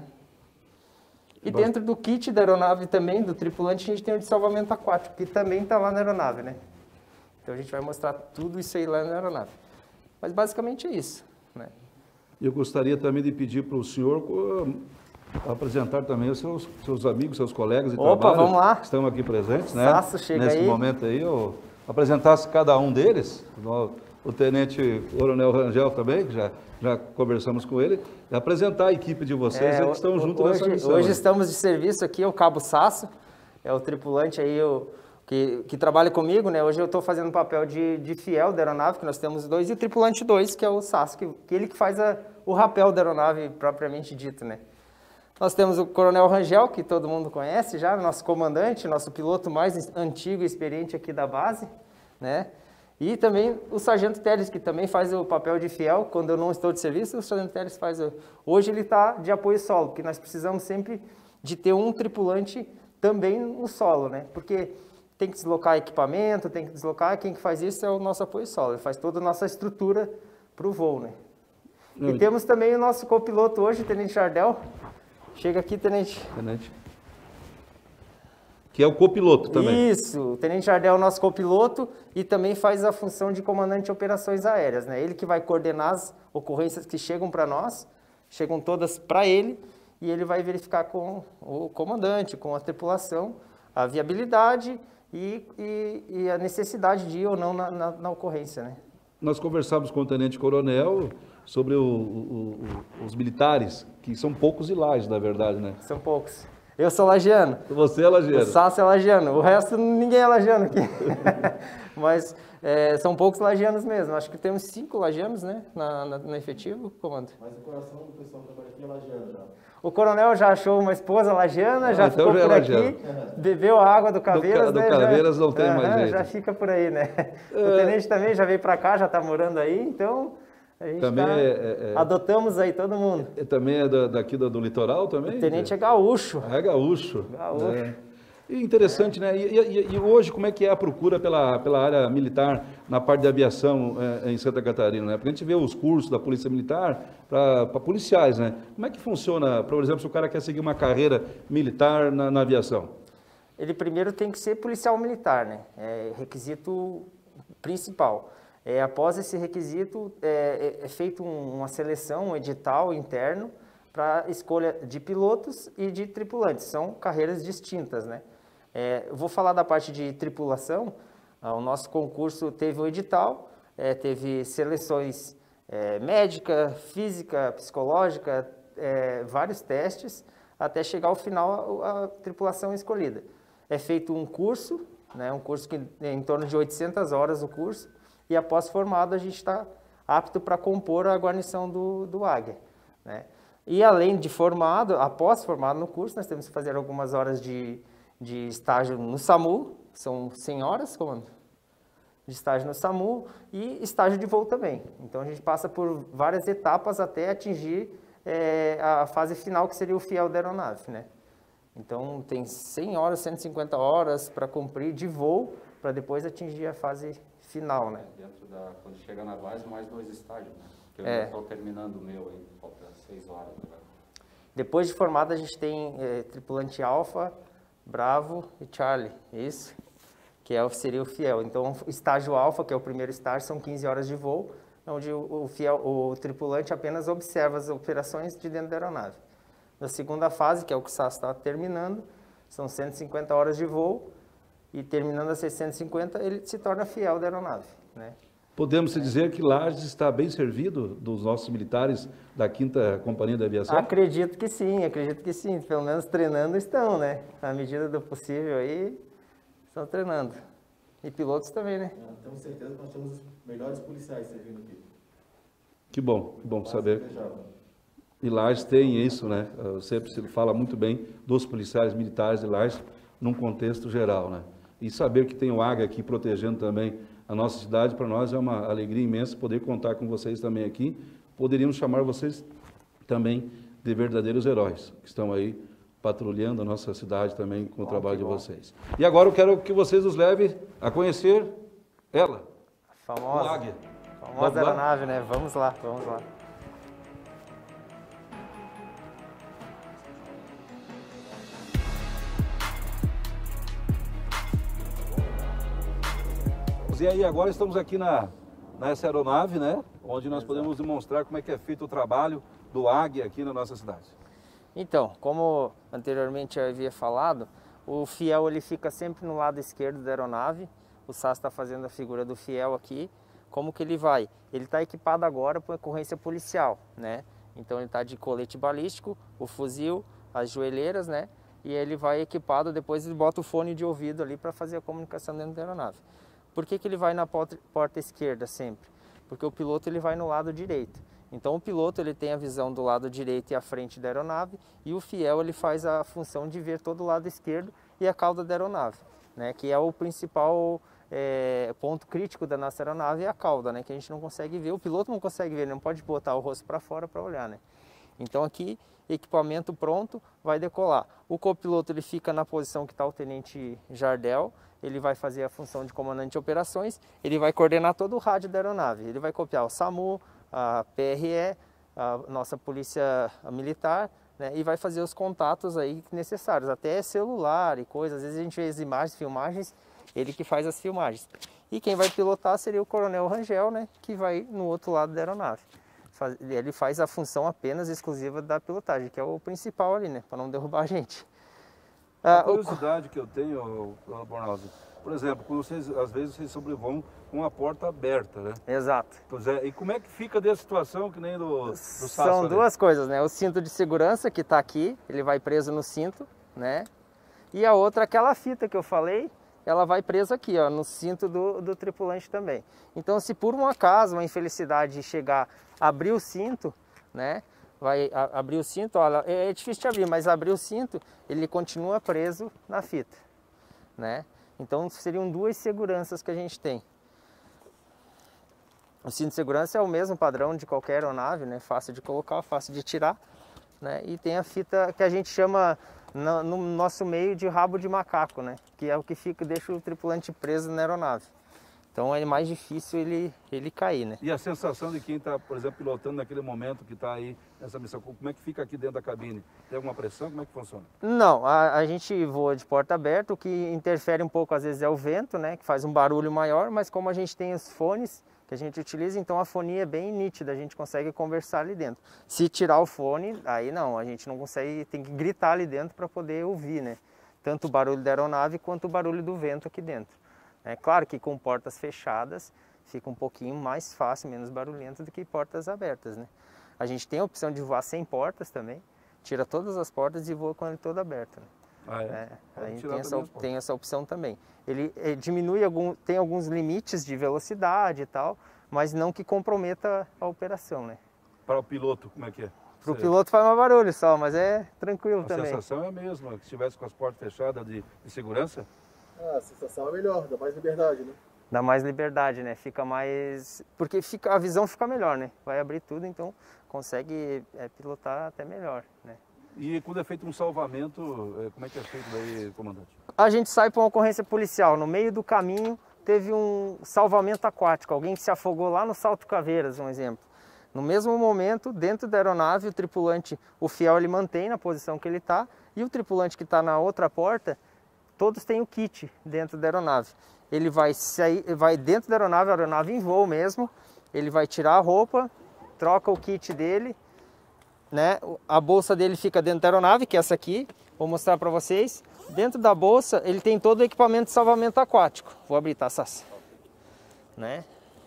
E dentro do kit da aeronave também, do tripulante, a gente tem o de salvamento aquático, que também está lá na aeronave, né? Então a gente vai mostrar tudo isso aí lá na aeronave. Mas basicamente é isso, né? Eu gostaria também de pedir para o senhor apresentar também os seus amigos, seus colegas de trabalho. Vamos lá. Que estão aqui presentes, né? Sasso, chega nesse aí. Momento aí, eu apresentasse cada um deles, o Tenente Coronel Rangel também, que já conversamos com ele, e apresentar a equipe de vocês que estão juntos nessa missão. Hoje estamos de serviço aqui, o Cabo Sasso, é o tripulante aí que trabalha comigo, né? Hoje eu estou fazendo o papel de fiel da aeronave, que nós temos dois, e o tripulante 2, que é o Sasso, que ele que faz o rapel da aeronave propriamente dito, né? Nós temos o Coronel Rangel, que todo mundo conhece já, nosso comandante, nosso piloto mais antigo e experiente aqui da base, né? E também o Sargento Teles, que também faz o papel de fiel. Quando eu não estou de serviço, o Sargento Teles faz. Hoje ele está de apoio solo, porque nós precisamos sempre de ter um tripulante também no solo, né? Porque tem que deslocar equipamento, tem que deslocar, quem que faz isso é o nosso apoio solo, ele faz toda a nossa estrutura para o voo, né? E temos também o nosso copiloto hoje, o Tenente Jardel. Chega aqui, Tenente. Tenente. Que é o copiloto também. Isso, o Tenente Jardel é o nosso copiloto e também faz a função de comandante de operações aéreas, né? Ele que vai coordenar as ocorrências que chegam para nós, chegam todas para ele, e ele vai verificar com o comandante, com a tripulação, a viabilidade e a necessidade de ir ou não na ocorrência, né? Nós conversamos com o Tenente Coronel sobre os militares, que são poucos e Lages, na verdade, né? São poucos. Eu sou lagiano. Você é lagiano. O Sasso é lagiano. O resto, ninguém é lagiano aqui. Mas são poucos lagianos mesmo. Acho que temos 5 lagianos, né? No efetivo, comando. Mas o coração do pessoal que trabalha aqui é lagiano já. O coronel já achou uma esposa lagiana, já então ficou já é por lagiano. aqui, bebeu a água do Caveiras, do né? Caveiras não tem mais jeito. Já fica por aí, né? O tenente também já veio para cá, já está morando aí, então a gente também adotamos aí todo mundo. Também é daqui do litoral também? O tenente é gaúcho. É gaúcho. Gaúcho. E interessante, né? E hoje, como é que é a procura pela área militar na parte de aviação em Santa Catarina, né? Porque a gente vê os cursos da Polícia Militar para policiais, né? Como é que funciona, por exemplo, se o cara quer seguir uma carreira militar na aviação? Ele primeiro tem que ser policial militar, né? É requisito principal. Após esse requisito, é feita uma seleção, um edital interno para escolha de pilotos e de tripulantes. São carreiras distintas, né? Eu vou falar da parte de tripulação. O nosso concurso teve um edital, teve seleções médica, física, psicológica, vários testes, até chegar ao final a tripulação escolhida. É feito um curso, né? Um curso que é em torno de 800 horas o curso, e após formado a gente está apto para compor a guarnição do Águia, né? E além de formado, após formado no curso, nós temos que fazer algumas horas de estágio no SAMU, são 100 horas, comando, de estágio no SAMU e estágio de voo também. Então a gente passa por várias etapas até atingir a fase final, que seria o fiel da aeronave, né? Então tem 100 horas, 150 horas para cumprir de voo, para depois atingir a fase final, né? Quando chega na base, mais 2 estágios, né? Eu já estou terminando o meu aí, falta 6 horas agora. Depois de formado, a gente tem tripulante Alfa, Bravo e Charlie, isso, que seria o fiel. Então, o estágio Alfa, que é o primeiro estágio, são 15 horas de voo, onde o tripulante apenas observa as operações de dentro da aeronave. Na segunda fase, que é o que o SAS está terminando, são 150 horas de voo, e terminando as 650, ele se torna fiel da aeronave, né? Podemos dizer que Lages está bem servido dos nossos militares da 5ª Companhia de Aviação? Acredito que sim. Pelo menos treinando estão, né? Na medida do possível aí, estão treinando. E pilotos também, né? Temos certeza que nós temos os melhores policiais servindo aqui. Que bom saber. E Lages tem isso, né? Sempre se fala muito bem dos policiais militares de Lages num contexto geral, né? E saber que tem o Águia aqui protegendo também a nossa cidade, para nós é uma alegria imensa poder contar com vocês também aqui. Poderíamos chamar vocês também de verdadeiros heróis, que estão aí patrulhando a nossa cidade também com o trabalho de vocês. E agora eu quero que vocês nos levem a conhecer ela, famosa, o Águia. Famosa aeronave, né? Vamos lá. E aí, agora estamos aqui nessa aeronave, né? Onde nós podemos demonstrar como é que é feito o trabalho do Águia aqui na nossa cidade. Então, como anteriormente eu havia falado, o fiel ele fica sempre no lado esquerdo da aeronave. O SAS está fazendo a figura do fiel aqui. Como que ele vai? Ele está equipado agora para ocorrência policial, né? Então ele está de colete balístico, o fuzil, as joelheiras, né? E ele vai equipado, depois ele bota o fone de ouvido ali para fazer a comunicação dentro da aeronave. Por que ele vai na porta esquerda sempre? Porque o piloto ele vai no lado direito. Então o piloto ele tem a visão do lado direito e a frente da aeronave, e o fiel ele faz a função de ver todo o lado esquerdo e a cauda da aeronave, né? Que é o principal ponto crítico da nossa aeronave, é a cauda, né? Que a gente não consegue ver, o piloto não consegue ver, ele não pode botar o rosto para fora para olhar, né? Então aqui, equipamento pronto, vai decolar. O copiloto ele fica na posição que está o tenente Jardel, ele vai fazer a função de comandante de operações, ele vai coordenar todo o rádio da aeronave, ele vai copiar o SAMU, a PRE, a nossa polícia militar, né, e vai fazer os contatos aí necessários, até celular e coisas. Às vezes a gente vê as imagens, filmagens, ele que faz as filmagens. E quem vai pilotar seria o Coronel Rangel, né, que vai no outro lado da aeronave. Ele faz a função apenas exclusiva da pilotagem, que é o principal ali, né, para não derrubar a gente. A curiosidade que eu tenho, Bornhausen, por exemplo, quando vocês, às vezes vocês sobrevoam com a porta aberta, né? Exato. Pois é, e como é que fica dessa situação que nem do Sasso São ali? duas coisas, né? O cinto de segurança que está aqui, ele vai preso no cinto, né? E a outra, aquela fita que eu falei, ela vai presa aqui, ó, no cinto do tripulante também. Então, se por um acaso, uma infelicidade chegar, abrir o cinto, né? Vai abrir o cinto, olha, é difícil de abrir, mas abrir o cinto, ele continua preso na fita, né? Então seriam duas seguranças que a gente tem. O cinto de segurança é o mesmo padrão de qualquer aeronave, né? Fácil de colocar, fácil de tirar, né? E tem a fita que a gente chama no nosso meio de rabo de macaco, né? Que é o que deixa o tripulante preso na aeronave. Então é mais difícil ele cair, né? E a sensação de quem está, por exemplo, pilotando naquele momento que está aí nessa missão, como é que fica aqui dentro da cabine? Tem alguma pressão? Como é que funciona? Não, a gente voa de porta aberta, o que interfere um pouco às vezes é o vento, né? Que faz um barulho maior, mas como a gente tem os fones que a gente utiliza, então a fonia é bem nítida, a gente consegue conversar ali dentro. Se tirar o fone, aí não, a gente não consegue, tem que gritar ali dentro para poder ouvir, né? Tanto o barulho da aeronave quanto o barulho do vento aqui dentro. É claro que com portas fechadas fica um pouquinho mais fácil, menos barulhento do que portas abertas, né? A gente tem a opção de voar sem portas também, tira todas as portas e voa com ele todo aberto, né? Ah, é? A gente tem essa opção também. Ele diminui, tem alguns limites de velocidade e tal, mas não que comprometa a operação, né? Para o piloto, como é que é? Para o piloto faz mais barulho só, mas é tranquilo também. A sensação é a mesma, que se estivesse com as portas fechadas de segurança? A sensação é melhor, dá mais liberdade, né? Dá mais liberdade, né? Fica mais... Porque a visão fica melhor, né? Vai abrir tudo, então consegue pilotar até melhor, né? E quando é feito um salvamento, como é que é feito daí, comandante? A gente sai para uma ocorrência policial. No meio do caminho teve um salvamento aquático. Alguém que se afogou lá no Salto Caveiras, um exemplo. No mesmo momento, dentro da aeronave, o tripulante, o fiel, ele mantém na posição que ele está, e o tripulante que está na outra porta, todos têm o kit dentro da aeronave. Ele vai sair, vai dentro da aeronave, a aeronave em voo mesmo, ele vai tirar a roupa, troca o kit dele, né? A bolsa dele fica dentro da aeronave, que é essa aqui, vou mostrar para vocês. Dentro da bolsa, ele tem todo o equipamento de salvamento aquático. Vou abrir, tá, Sassi? Né?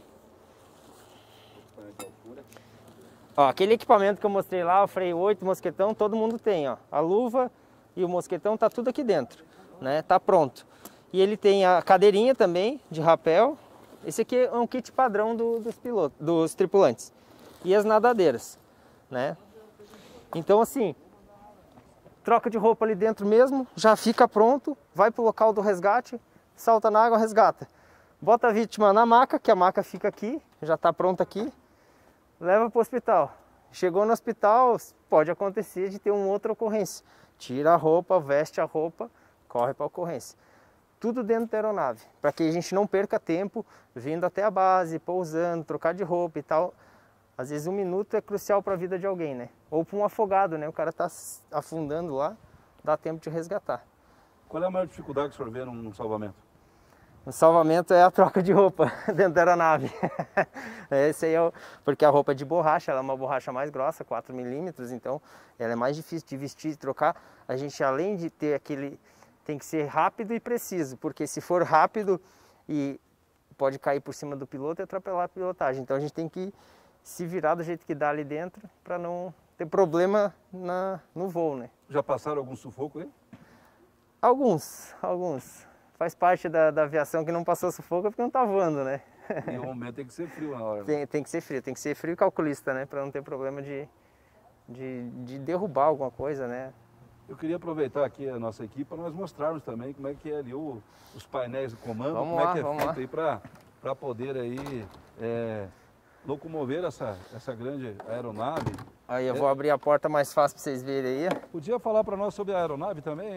Ó, aquele equipamento que eu mostrei lá, o freio 8, mosquetão, todo mundo tem, ó. A luva e o mosquetão tá tudo aqui dentro, né? Tá pronto. E ele tem a cadeirinha também de rapel. Esse aqui é um kit padrão dos tripulantes. E as nadadeiras, né? Então assim, troca de roupa ali dentro mesmo, já fica pronto, vai pro local do resgate, salta na água, resgata. Bota a vítima na maca, que a maca fica aqui, já tá pronta aqui. Leva para o hospital. Chegou no hospital, pode acontecer de ter uma outra ocorrência. Tira a roupa, veste a roupa, corre para a ocorrência. Tudo dentro da aeronave, para que a gente não perca tempo vindo até a base, pousando, trocar de roupa e tal. Às vezes 1 minuto é crucial para a vida de alguém, né? Ou para um afogado, né? O cara está afundando lá, dá tempo de resgatar. Qual é a maior dificuldade que o senhor vê num salvamento? O salvamento é a troca de roupa dentro da aeronave. Esse aí porque a roupa é de borracha, ela é uma borracha mais grossa, 4 milímetros, então ela é mais difícil de vestir e trocar. A gente, além de ter tem que ser rápido e preciso, porque se for rápido e pode cair por cima do piloto e atropelar a pilotagem. Então a gente tem que se virar do jeito que dá ali dentro para não ter problema no voo, né? Já passaram algum sufoco aí? Alguns. Faz parte da aviação que não passou sufoco porque não tá voando, né? E o momento tem que ser frio na hora. Tem que ser frio e calculista, né? Para não ter problema de derrubar alguma coisa, né? Eu queria aproveitar aqui a nossa equipe para nós mostrarmos também como é que é ali os painéis de comando, Vamos como lá, é que é vamos feito aí para poder aí locomover essa grande aeronave. Aí eu vou abrir a porta mais fácil para vocês verem aí. Podia falar para nós sobre a aeronave também,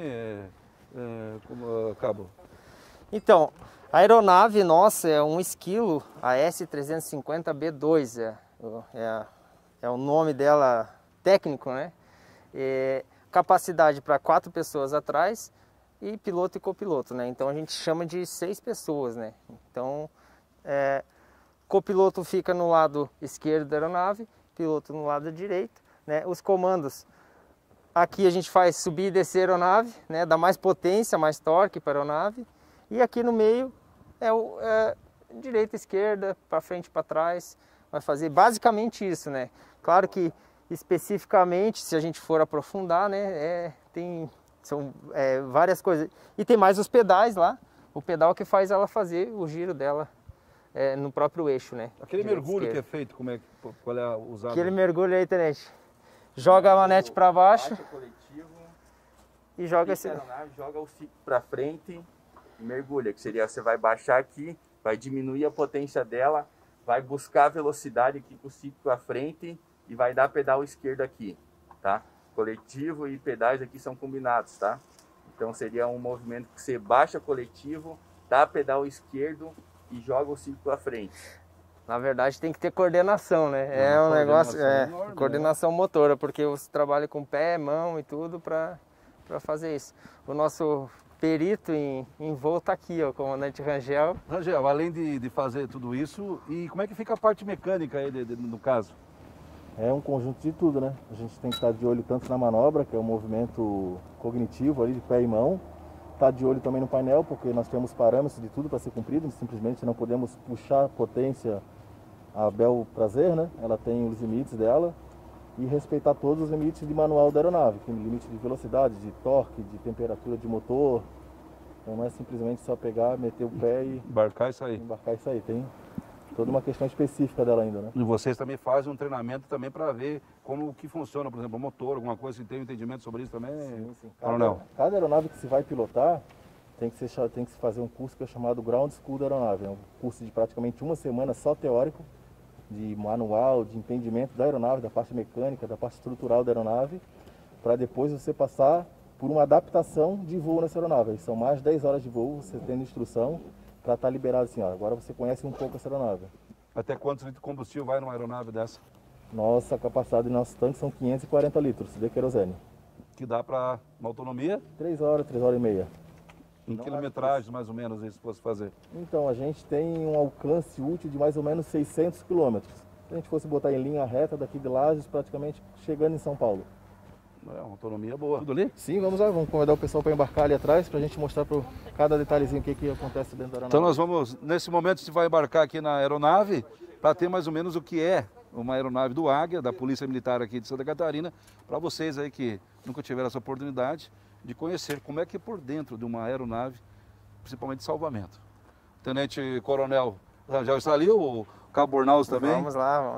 Cabo? Então, a aeronave nossa é um Esquilo AS350B2, é o nome dela técnico, né? Capacidade para 4 pessoas atrás e piloto e copiloto, né? Então a gente chama de 6 pessoas, né? Então, copiloto fica no lado esquerdo da aeronave, piloto no lado direito, né? Os comandos, aqui a gente faz subir e descer a aeronave, né? Dá mais potência, mais torque para a aeronave. E aqui no meio é direita, esquerda, para frente, para trás, vai fazer basicamente isso, né? Claro que especificamente, se a gente for aprofundar, né, são várias coisas. E tem mais os pedais lá, o pedal que faz ela fazer o giro dela no próprio eixo, né? Aquele mergulho que é feito, qual é usado? Aquele mergulho aí, tenente. Joga a manete para baixo. Baixa coletivo, E joga a aeronave, joga o ciclo para frente e mergulha, que seria, você vai baixar aqui, vai diminuir a potência dela, vai buscar a velocidade aqui com o ciclo à frente e vai dar pedal esquerdo aqui, tá? Coletivo e pedais aqui são combinados, tá? Então seria um movimento que você baixa coletivo, dá pedal esquerdo e joga o ciclo à frente. Na verdade tem que ter coordenação, né? É um negócio, enorme, coordenação motora, porque você trabalha com pé, mão e tudo para fazer isso. O nosso perito em voo tá aqui, ó, o comandante Rangel. Rangel, além de fazer tudo isso, e como é que fica a parte mecânica aí no caso? É um conjunto de tudo, né? A gente tem que estar de olho tanto na manobra, que é um movimento cognitivo ali de pé e mão, estar de olho também no painel, porque nós temos parâmetros de tudo para ser cumprido, simplesmente não podemos puxar potência a bel prazer, né? Ela tem os limites dela, e respeitar todos os limites de manual da aeronave, que é limite de velocidade, de torque, de temperatura de motor. Então não é simplesmente só pegar, meter o pé e embarcar e sair. Tem toda uma questão específica dela ainda, né? E vocês também fazem um treinamento também para ver como que funciona, por exemplo, o motor, alguma coisa, se tem um entendimento sobre isso também? Sim. Cada aeronave que se vai pilotar tem que se fazer um curso que é chamado Ground School da aeronave. É um curso de praticamente uma semana só teórico, de manual, de entendimento da aeronave, da parte mecânica, da parte estrutural da aeronave, para depois você passar por uma adaptação de voo nessa aeronave. Aí são mais de 10 horas de voo, você tendo instrução para estar liberado assim, ó, agora você conhece um pouco essa aeronave. Até quantos litros de combustível vai numa aeronave dessa? Nossa capacidade do nosso tanque são 540 litros de querosene. Que dá para uma autonomia? 3 horas e meia. Em quilometragem, mais ou menos, isso fosse fazer? Então, a gente tem um alcance útil de mais ou menos 600 quilômetros. Se a gente fosse botar em linha reta daqui de Lages, praticamente chegando em São Paulo. É uma autonomia boa. Tudo ali? Sim, vamos lá, vamos convidar o pessoal para embarcar ali atrás, para a gente mostrar para cada detalhezinho o que acontece dentro da aeronave. Então nós vamos, nesse momento, se vai embarcar aqui na aeronave, para ter mais ou menos o que é uma aeronave do Águia, da Polícia Militar aqui de Santa Catarina, para vocês aí que nunca tiveram essa oportunidade de conhecer como é que é por dentro de uma aeronave, principalmente de salvamento. Tenente Coronel Rangel está ali, o Cabo Bornaus também. Vamos lá.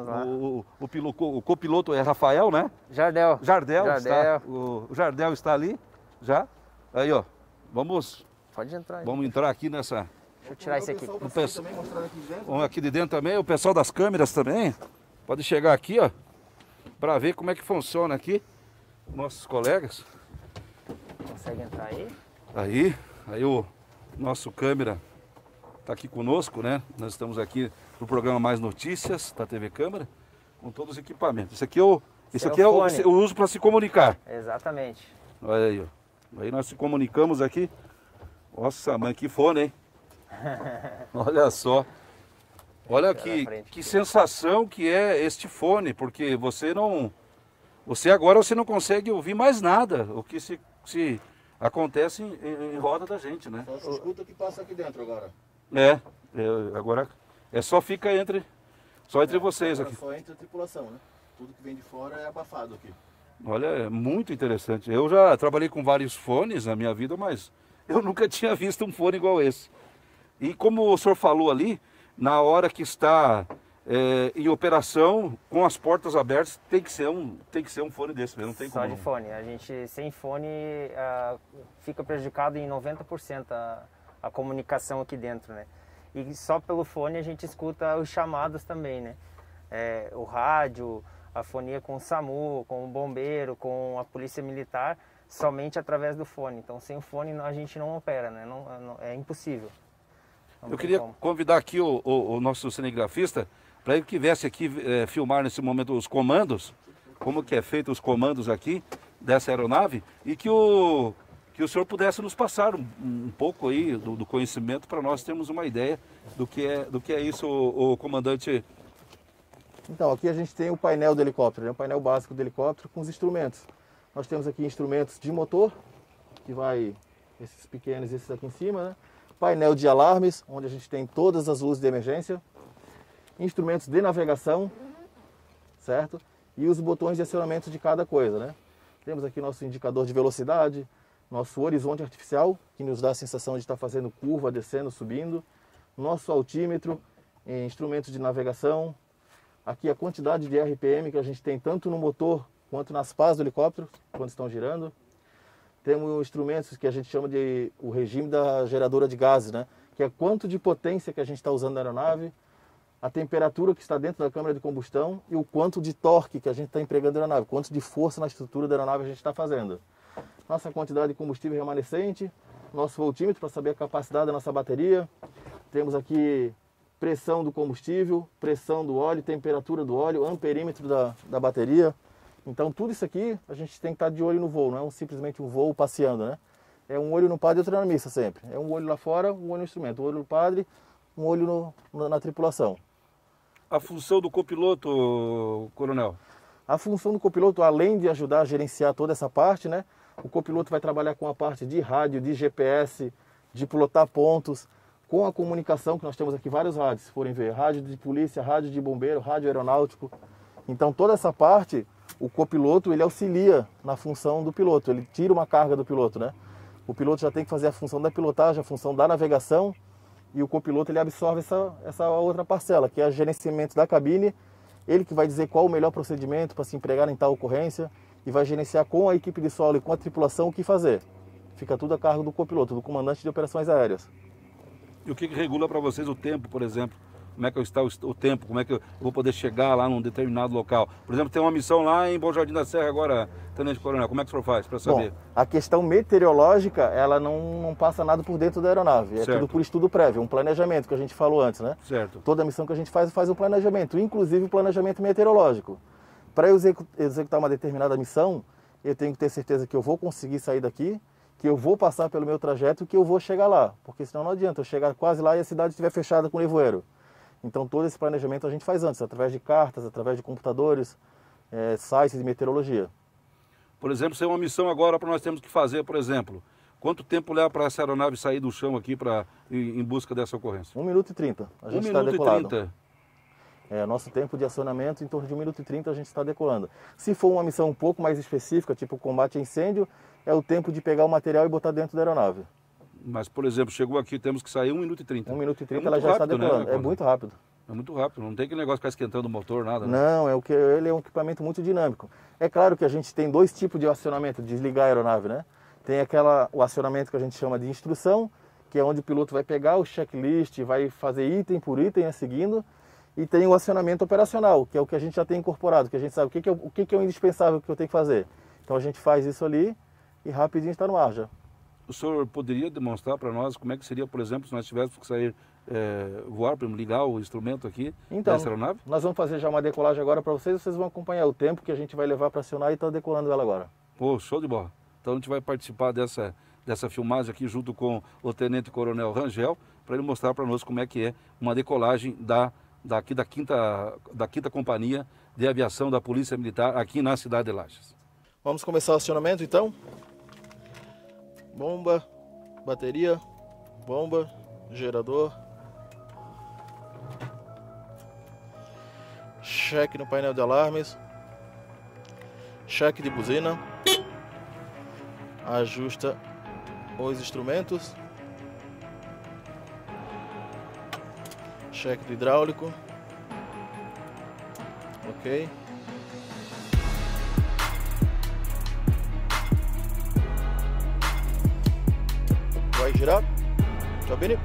O copiloto é Rafael, né? Jardel. Está, o Jardel está ali, já. Aí, ó, Pode entrar aí. Vamos entrar aqui nessa... Deixa eu tirar isso aqui. Vamos aqui de dentro também, o pessoal das câmeras também. Pode chegar aqui, ó, para ver como é que funciona aqui. Nossos colegas. Consegue entrar aí? Aí o nosso câmera está aqui conosco, né? Nós estamos aqui no programa Mais Notícias, da TV Câmara, com todos os equipamentos. Isso aqui eu uso para se comunicar. Exatamente. Olha aí, ó. Aí nós se comunicamos aqui. Nossa, mãe, que fone, hein? Olha só. Olha que sensação que é este fone, porque você agora não consegue ouvir mais nada, o que se acontece em roda da gente, né? Só se escuta o que passa aqui dentro agora. Agora só fica entre vocês aqui. Só entre a tripulação, né? Tudo que vem de fora é abafado aqui. Olha, é muito interessante. Eu já trabalhei com vários fones na minha vida, mas eu nunca tinha visto um fone igual esse. E como o senhor falou ali, na hora que está em operação, com as portas abertas, tem que ser um fone desse mesmo, não tem Só como. de fone. A gente, sem fone, fica prejudicado em 90% a comunicação aqui dentro, né? E só pelo fone a gente escuta os chamados também, né? O rádio, a fonia com o SAMU, com o bombeiro, com a polícia militar, somente através do fone. Então, sem o fone a gente não opera, né? É impossível. Eu queria convidar aqui o nosso cinegrafista para ele que viesse aqui filmar nesse momento os comandos, como que é feito os comandos aqui dessa aeronave, e que o senhor pudesse nos passar um pouco aí do conhecimento para nós termos uma ideia do que é isso, o comandante. Então, aqui a gente tem o painel do helicóptero, né? O painel básico do helicóptero com os instrumentos. Nós temos aqui instrumentos de motor, que vai esses pequenos, esses aqui em cima, né? Painel de alarmes, onde a gente tem todas as luzes de emergência. Instrumentos de navegação, certo? E os botões de acionamento de cada coisa, né? Temos aqui nosso indicador de velocidade, nosso horizonte artificial, que nos dá a sensação de estar fazendo curva, descendo, subindo. Nosso altímetro, instrumentos de navegação. Aqui a quantidade de RPM que a gente tem tanto no motor quanto nas pás do helicóptero, quando estão girando. Temos instrumentos que a gente chama de o regime da geradora de gases, né? Que é quanto de potência que a gente está usando na aeronave, a temperatura que está dentro da câmara de combustão e o quanto de torque que a gente está empregando na aeronave, quanto de força na estrutura da aeronave a gente está fazendo. Nossa quantidade de combustível remanescente, nosso voltímetro para saber a capacidade da nossa bateria. Temos aqui pressão do combustível, pressão do óleo, temperatura do óleo, amperímetro da bateria. Então tudo isso aqui a gente tem que estar de olho no voo, não é simplesmente um voo passeando, né? É um olho no padre e outro na missa sempre. É um olho lá fora, um olho no instrumento, um olho no padre, um olho na tripulação. A função do copiloto, coronel? A função do copiloto, além de ajudar a gerenciar toda essa parte, né? O copiloto vai trabalhar com a parte de rádio, de GPS, de pilotar pontos, com a comunicação, que nós temos aqui vários rádios, se forem ver, rádio de polícia, rádio de bombeiro, rádio aeronáutico. Então toda essa parte, o copiloto, ele auxilia na função do piloto, ele tira uma carga do piloto, né? O piloto já tem que fazer a função da pilotagem, a função da navegação, e o copiloto ele absorve essa outra parcela, que é o gerenciamento da cabine, ele que vai dizer qual o melhor procedimento para se empregar em tal ocorrência, e vai gerenciar com a equipe de solo e com a tripulação o que fazer. Fica tudo a cargo do copiloto, do comandante de operações aéreas. E o que regula para vocês o tempo, por exemplo? Como é que está o tempo? Como é que eu vou poder chegar lá num determinado local? Por exemplo, tem uma missão lá em Bom Jardim da Serra agora, Tenente Coronel. Como é que o senhor faz para saber? Bom, a questão meteorológica, ela não passa nada por dentro da aeronave. É certo. Tudo por estudo prévio, um planejamento que a gente falou antes, né? Certo. Toda missão que a gente faz um planejamento, inclusive o planejamento meteorológico. Para eu executar uma determinada missão, eu tenho que ter certeza que eu vou conseguir sair daqui, que eu vou passar pelo meu trajeto, que eu vou chegar lá. Porque senão não adianta eu chegar quase lá e a cidade estiver fechada com nevoeiro. Então todo esse planejamento a gente faz antes, através de cartas, através de computadores, sites de meteorologia. Por exemplo, se é uma missão agora para nós temos que fazer, por exemplo, quanto tempo leva para essa aeronave sair do chão aqui em busca dessa ocorrência? 1 minuto e 30. A gente 1 está minuto decolado. e 30. Nosso tempo de acionamento, em torno de 1 minuto e 30 a gente está decolando. Se for uma missão um pouco mais específica, tipo combate a incêndio, é o tempo de pegar o material e botar dentro da aeronave. Mas, por exemplo, chegou aqui, temos que sair 1 minuto e 30. 1 minuto e 30 É ela já muito está rápido, decolando. né? É muito rápido. É muito rápido, não tem aquele negócio de ficar esquentando o motor, nada, né? Não, ele é um equipamento muito dinâmico. É claro que a gente tem 2 tipos de acionamento, de desligar a aeronave, né? Tem o acionamento que a gente chama de instrução, que é onde o piloto vai pegar o checklist, vai fazer item por item, seguindo. E tem o acionamento operacional, que é o que a gente já tem incorporado, que a gente sabe o que é o indispensável que eu tenho que fazer. Então a gente faz isso ali e rapidinho está no ar já. O senhor poderia demonstrar para nós como é que seria, por exemplo, se nós tivéssemos que sair, voar, para ligar o instrumento aqui dessa aeronave? Nós vamos fazer já uma decolagem agora para vocês vão acompanhar o tempo que a gente vai levar para acionar e está decolando ela agora. Pô, show de bola. Então a gente vai participar dessa filmagem aqui junto com o Tenente Coronel Rangel, para ele mostrar para nós como é que é uma decolagem da quinta Companhia de Aviação da Polícia Militar aqui na cidade de Lages. Vamos começar o acionamento então? Bomba, bateria, bomba, gerador. Cheque no painel de alarmes. Cheque de buzina. Ajusta os instrumentos. Cheque do hidráulico. Ok. Vai girar. Tchau, Bini.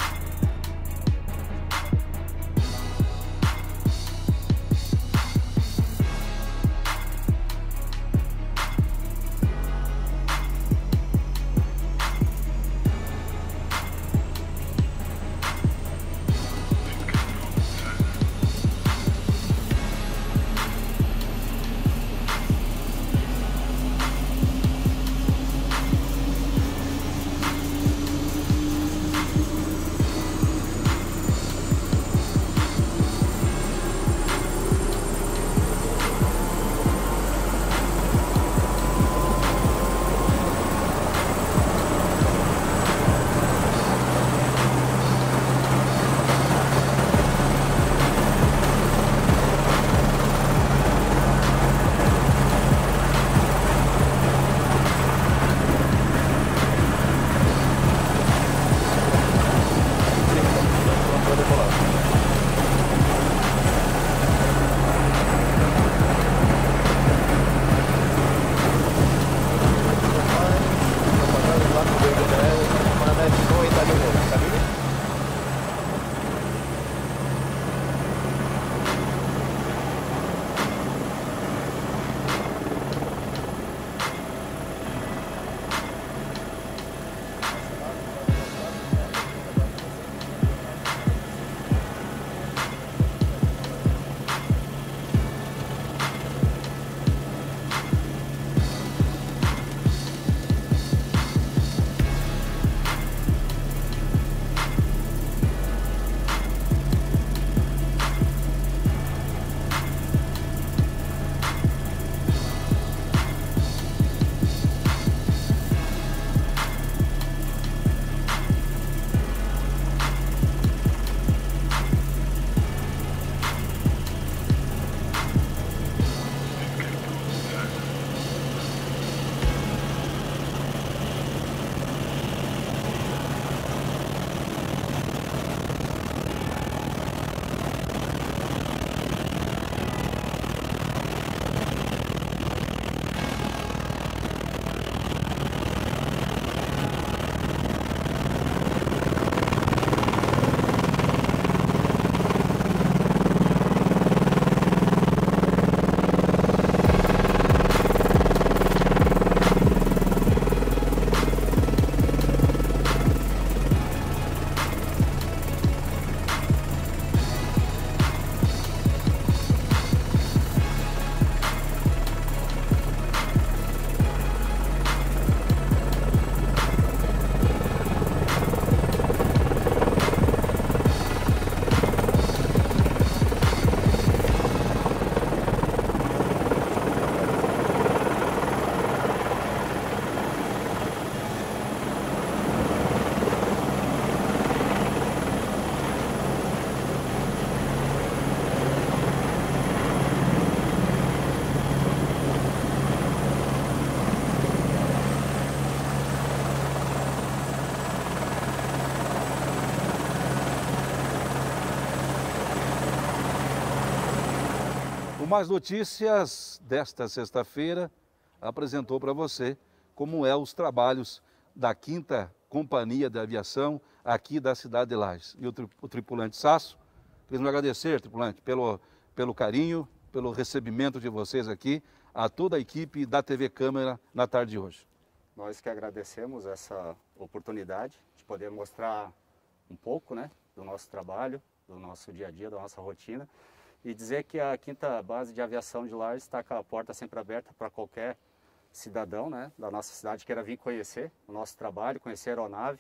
Mais Notícias desta sexta-feira apresentou para você como é os trabalhos da 5ª Companhia de Aviação aqui da cidade de Lages. E o tripulante Sasso, queremos agradecer, tripulante, pelo carinho, pelo recebimento de vocês aqui, a toda a equipe da TV Câmara na tarde de hoje. Nós que agradecemos essa oportunidade de poder mostrar um pouco, né, do nosso trabalho, do nosso dia a dia, da nossa rotina. E dizer que a 5ª Base de Aviação de Lages está com a porta sempre aberta para qualquer cidadão, né, da nossa cidade queira vir conhecer o nosso trabalho, conhecer a aeronave.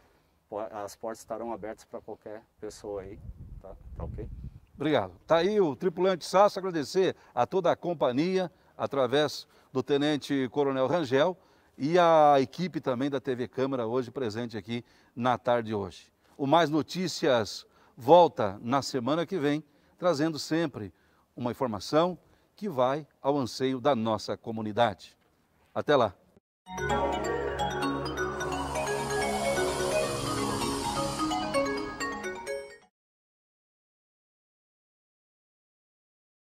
As portas estarão abertas para qualquer pessoa aí, tá ok? Obrigado. Tá aí o tripulante Sasso, agradecer a toda a companhia, através do Tenente Coronel Rangel e a equipe também da TV Câmara hoje presente aqui na tarde de hoje. O Mais Notícias volta na semana que vem, trazendo sempre uma informação que vai ao anseio da nossa comunidade. Até lá!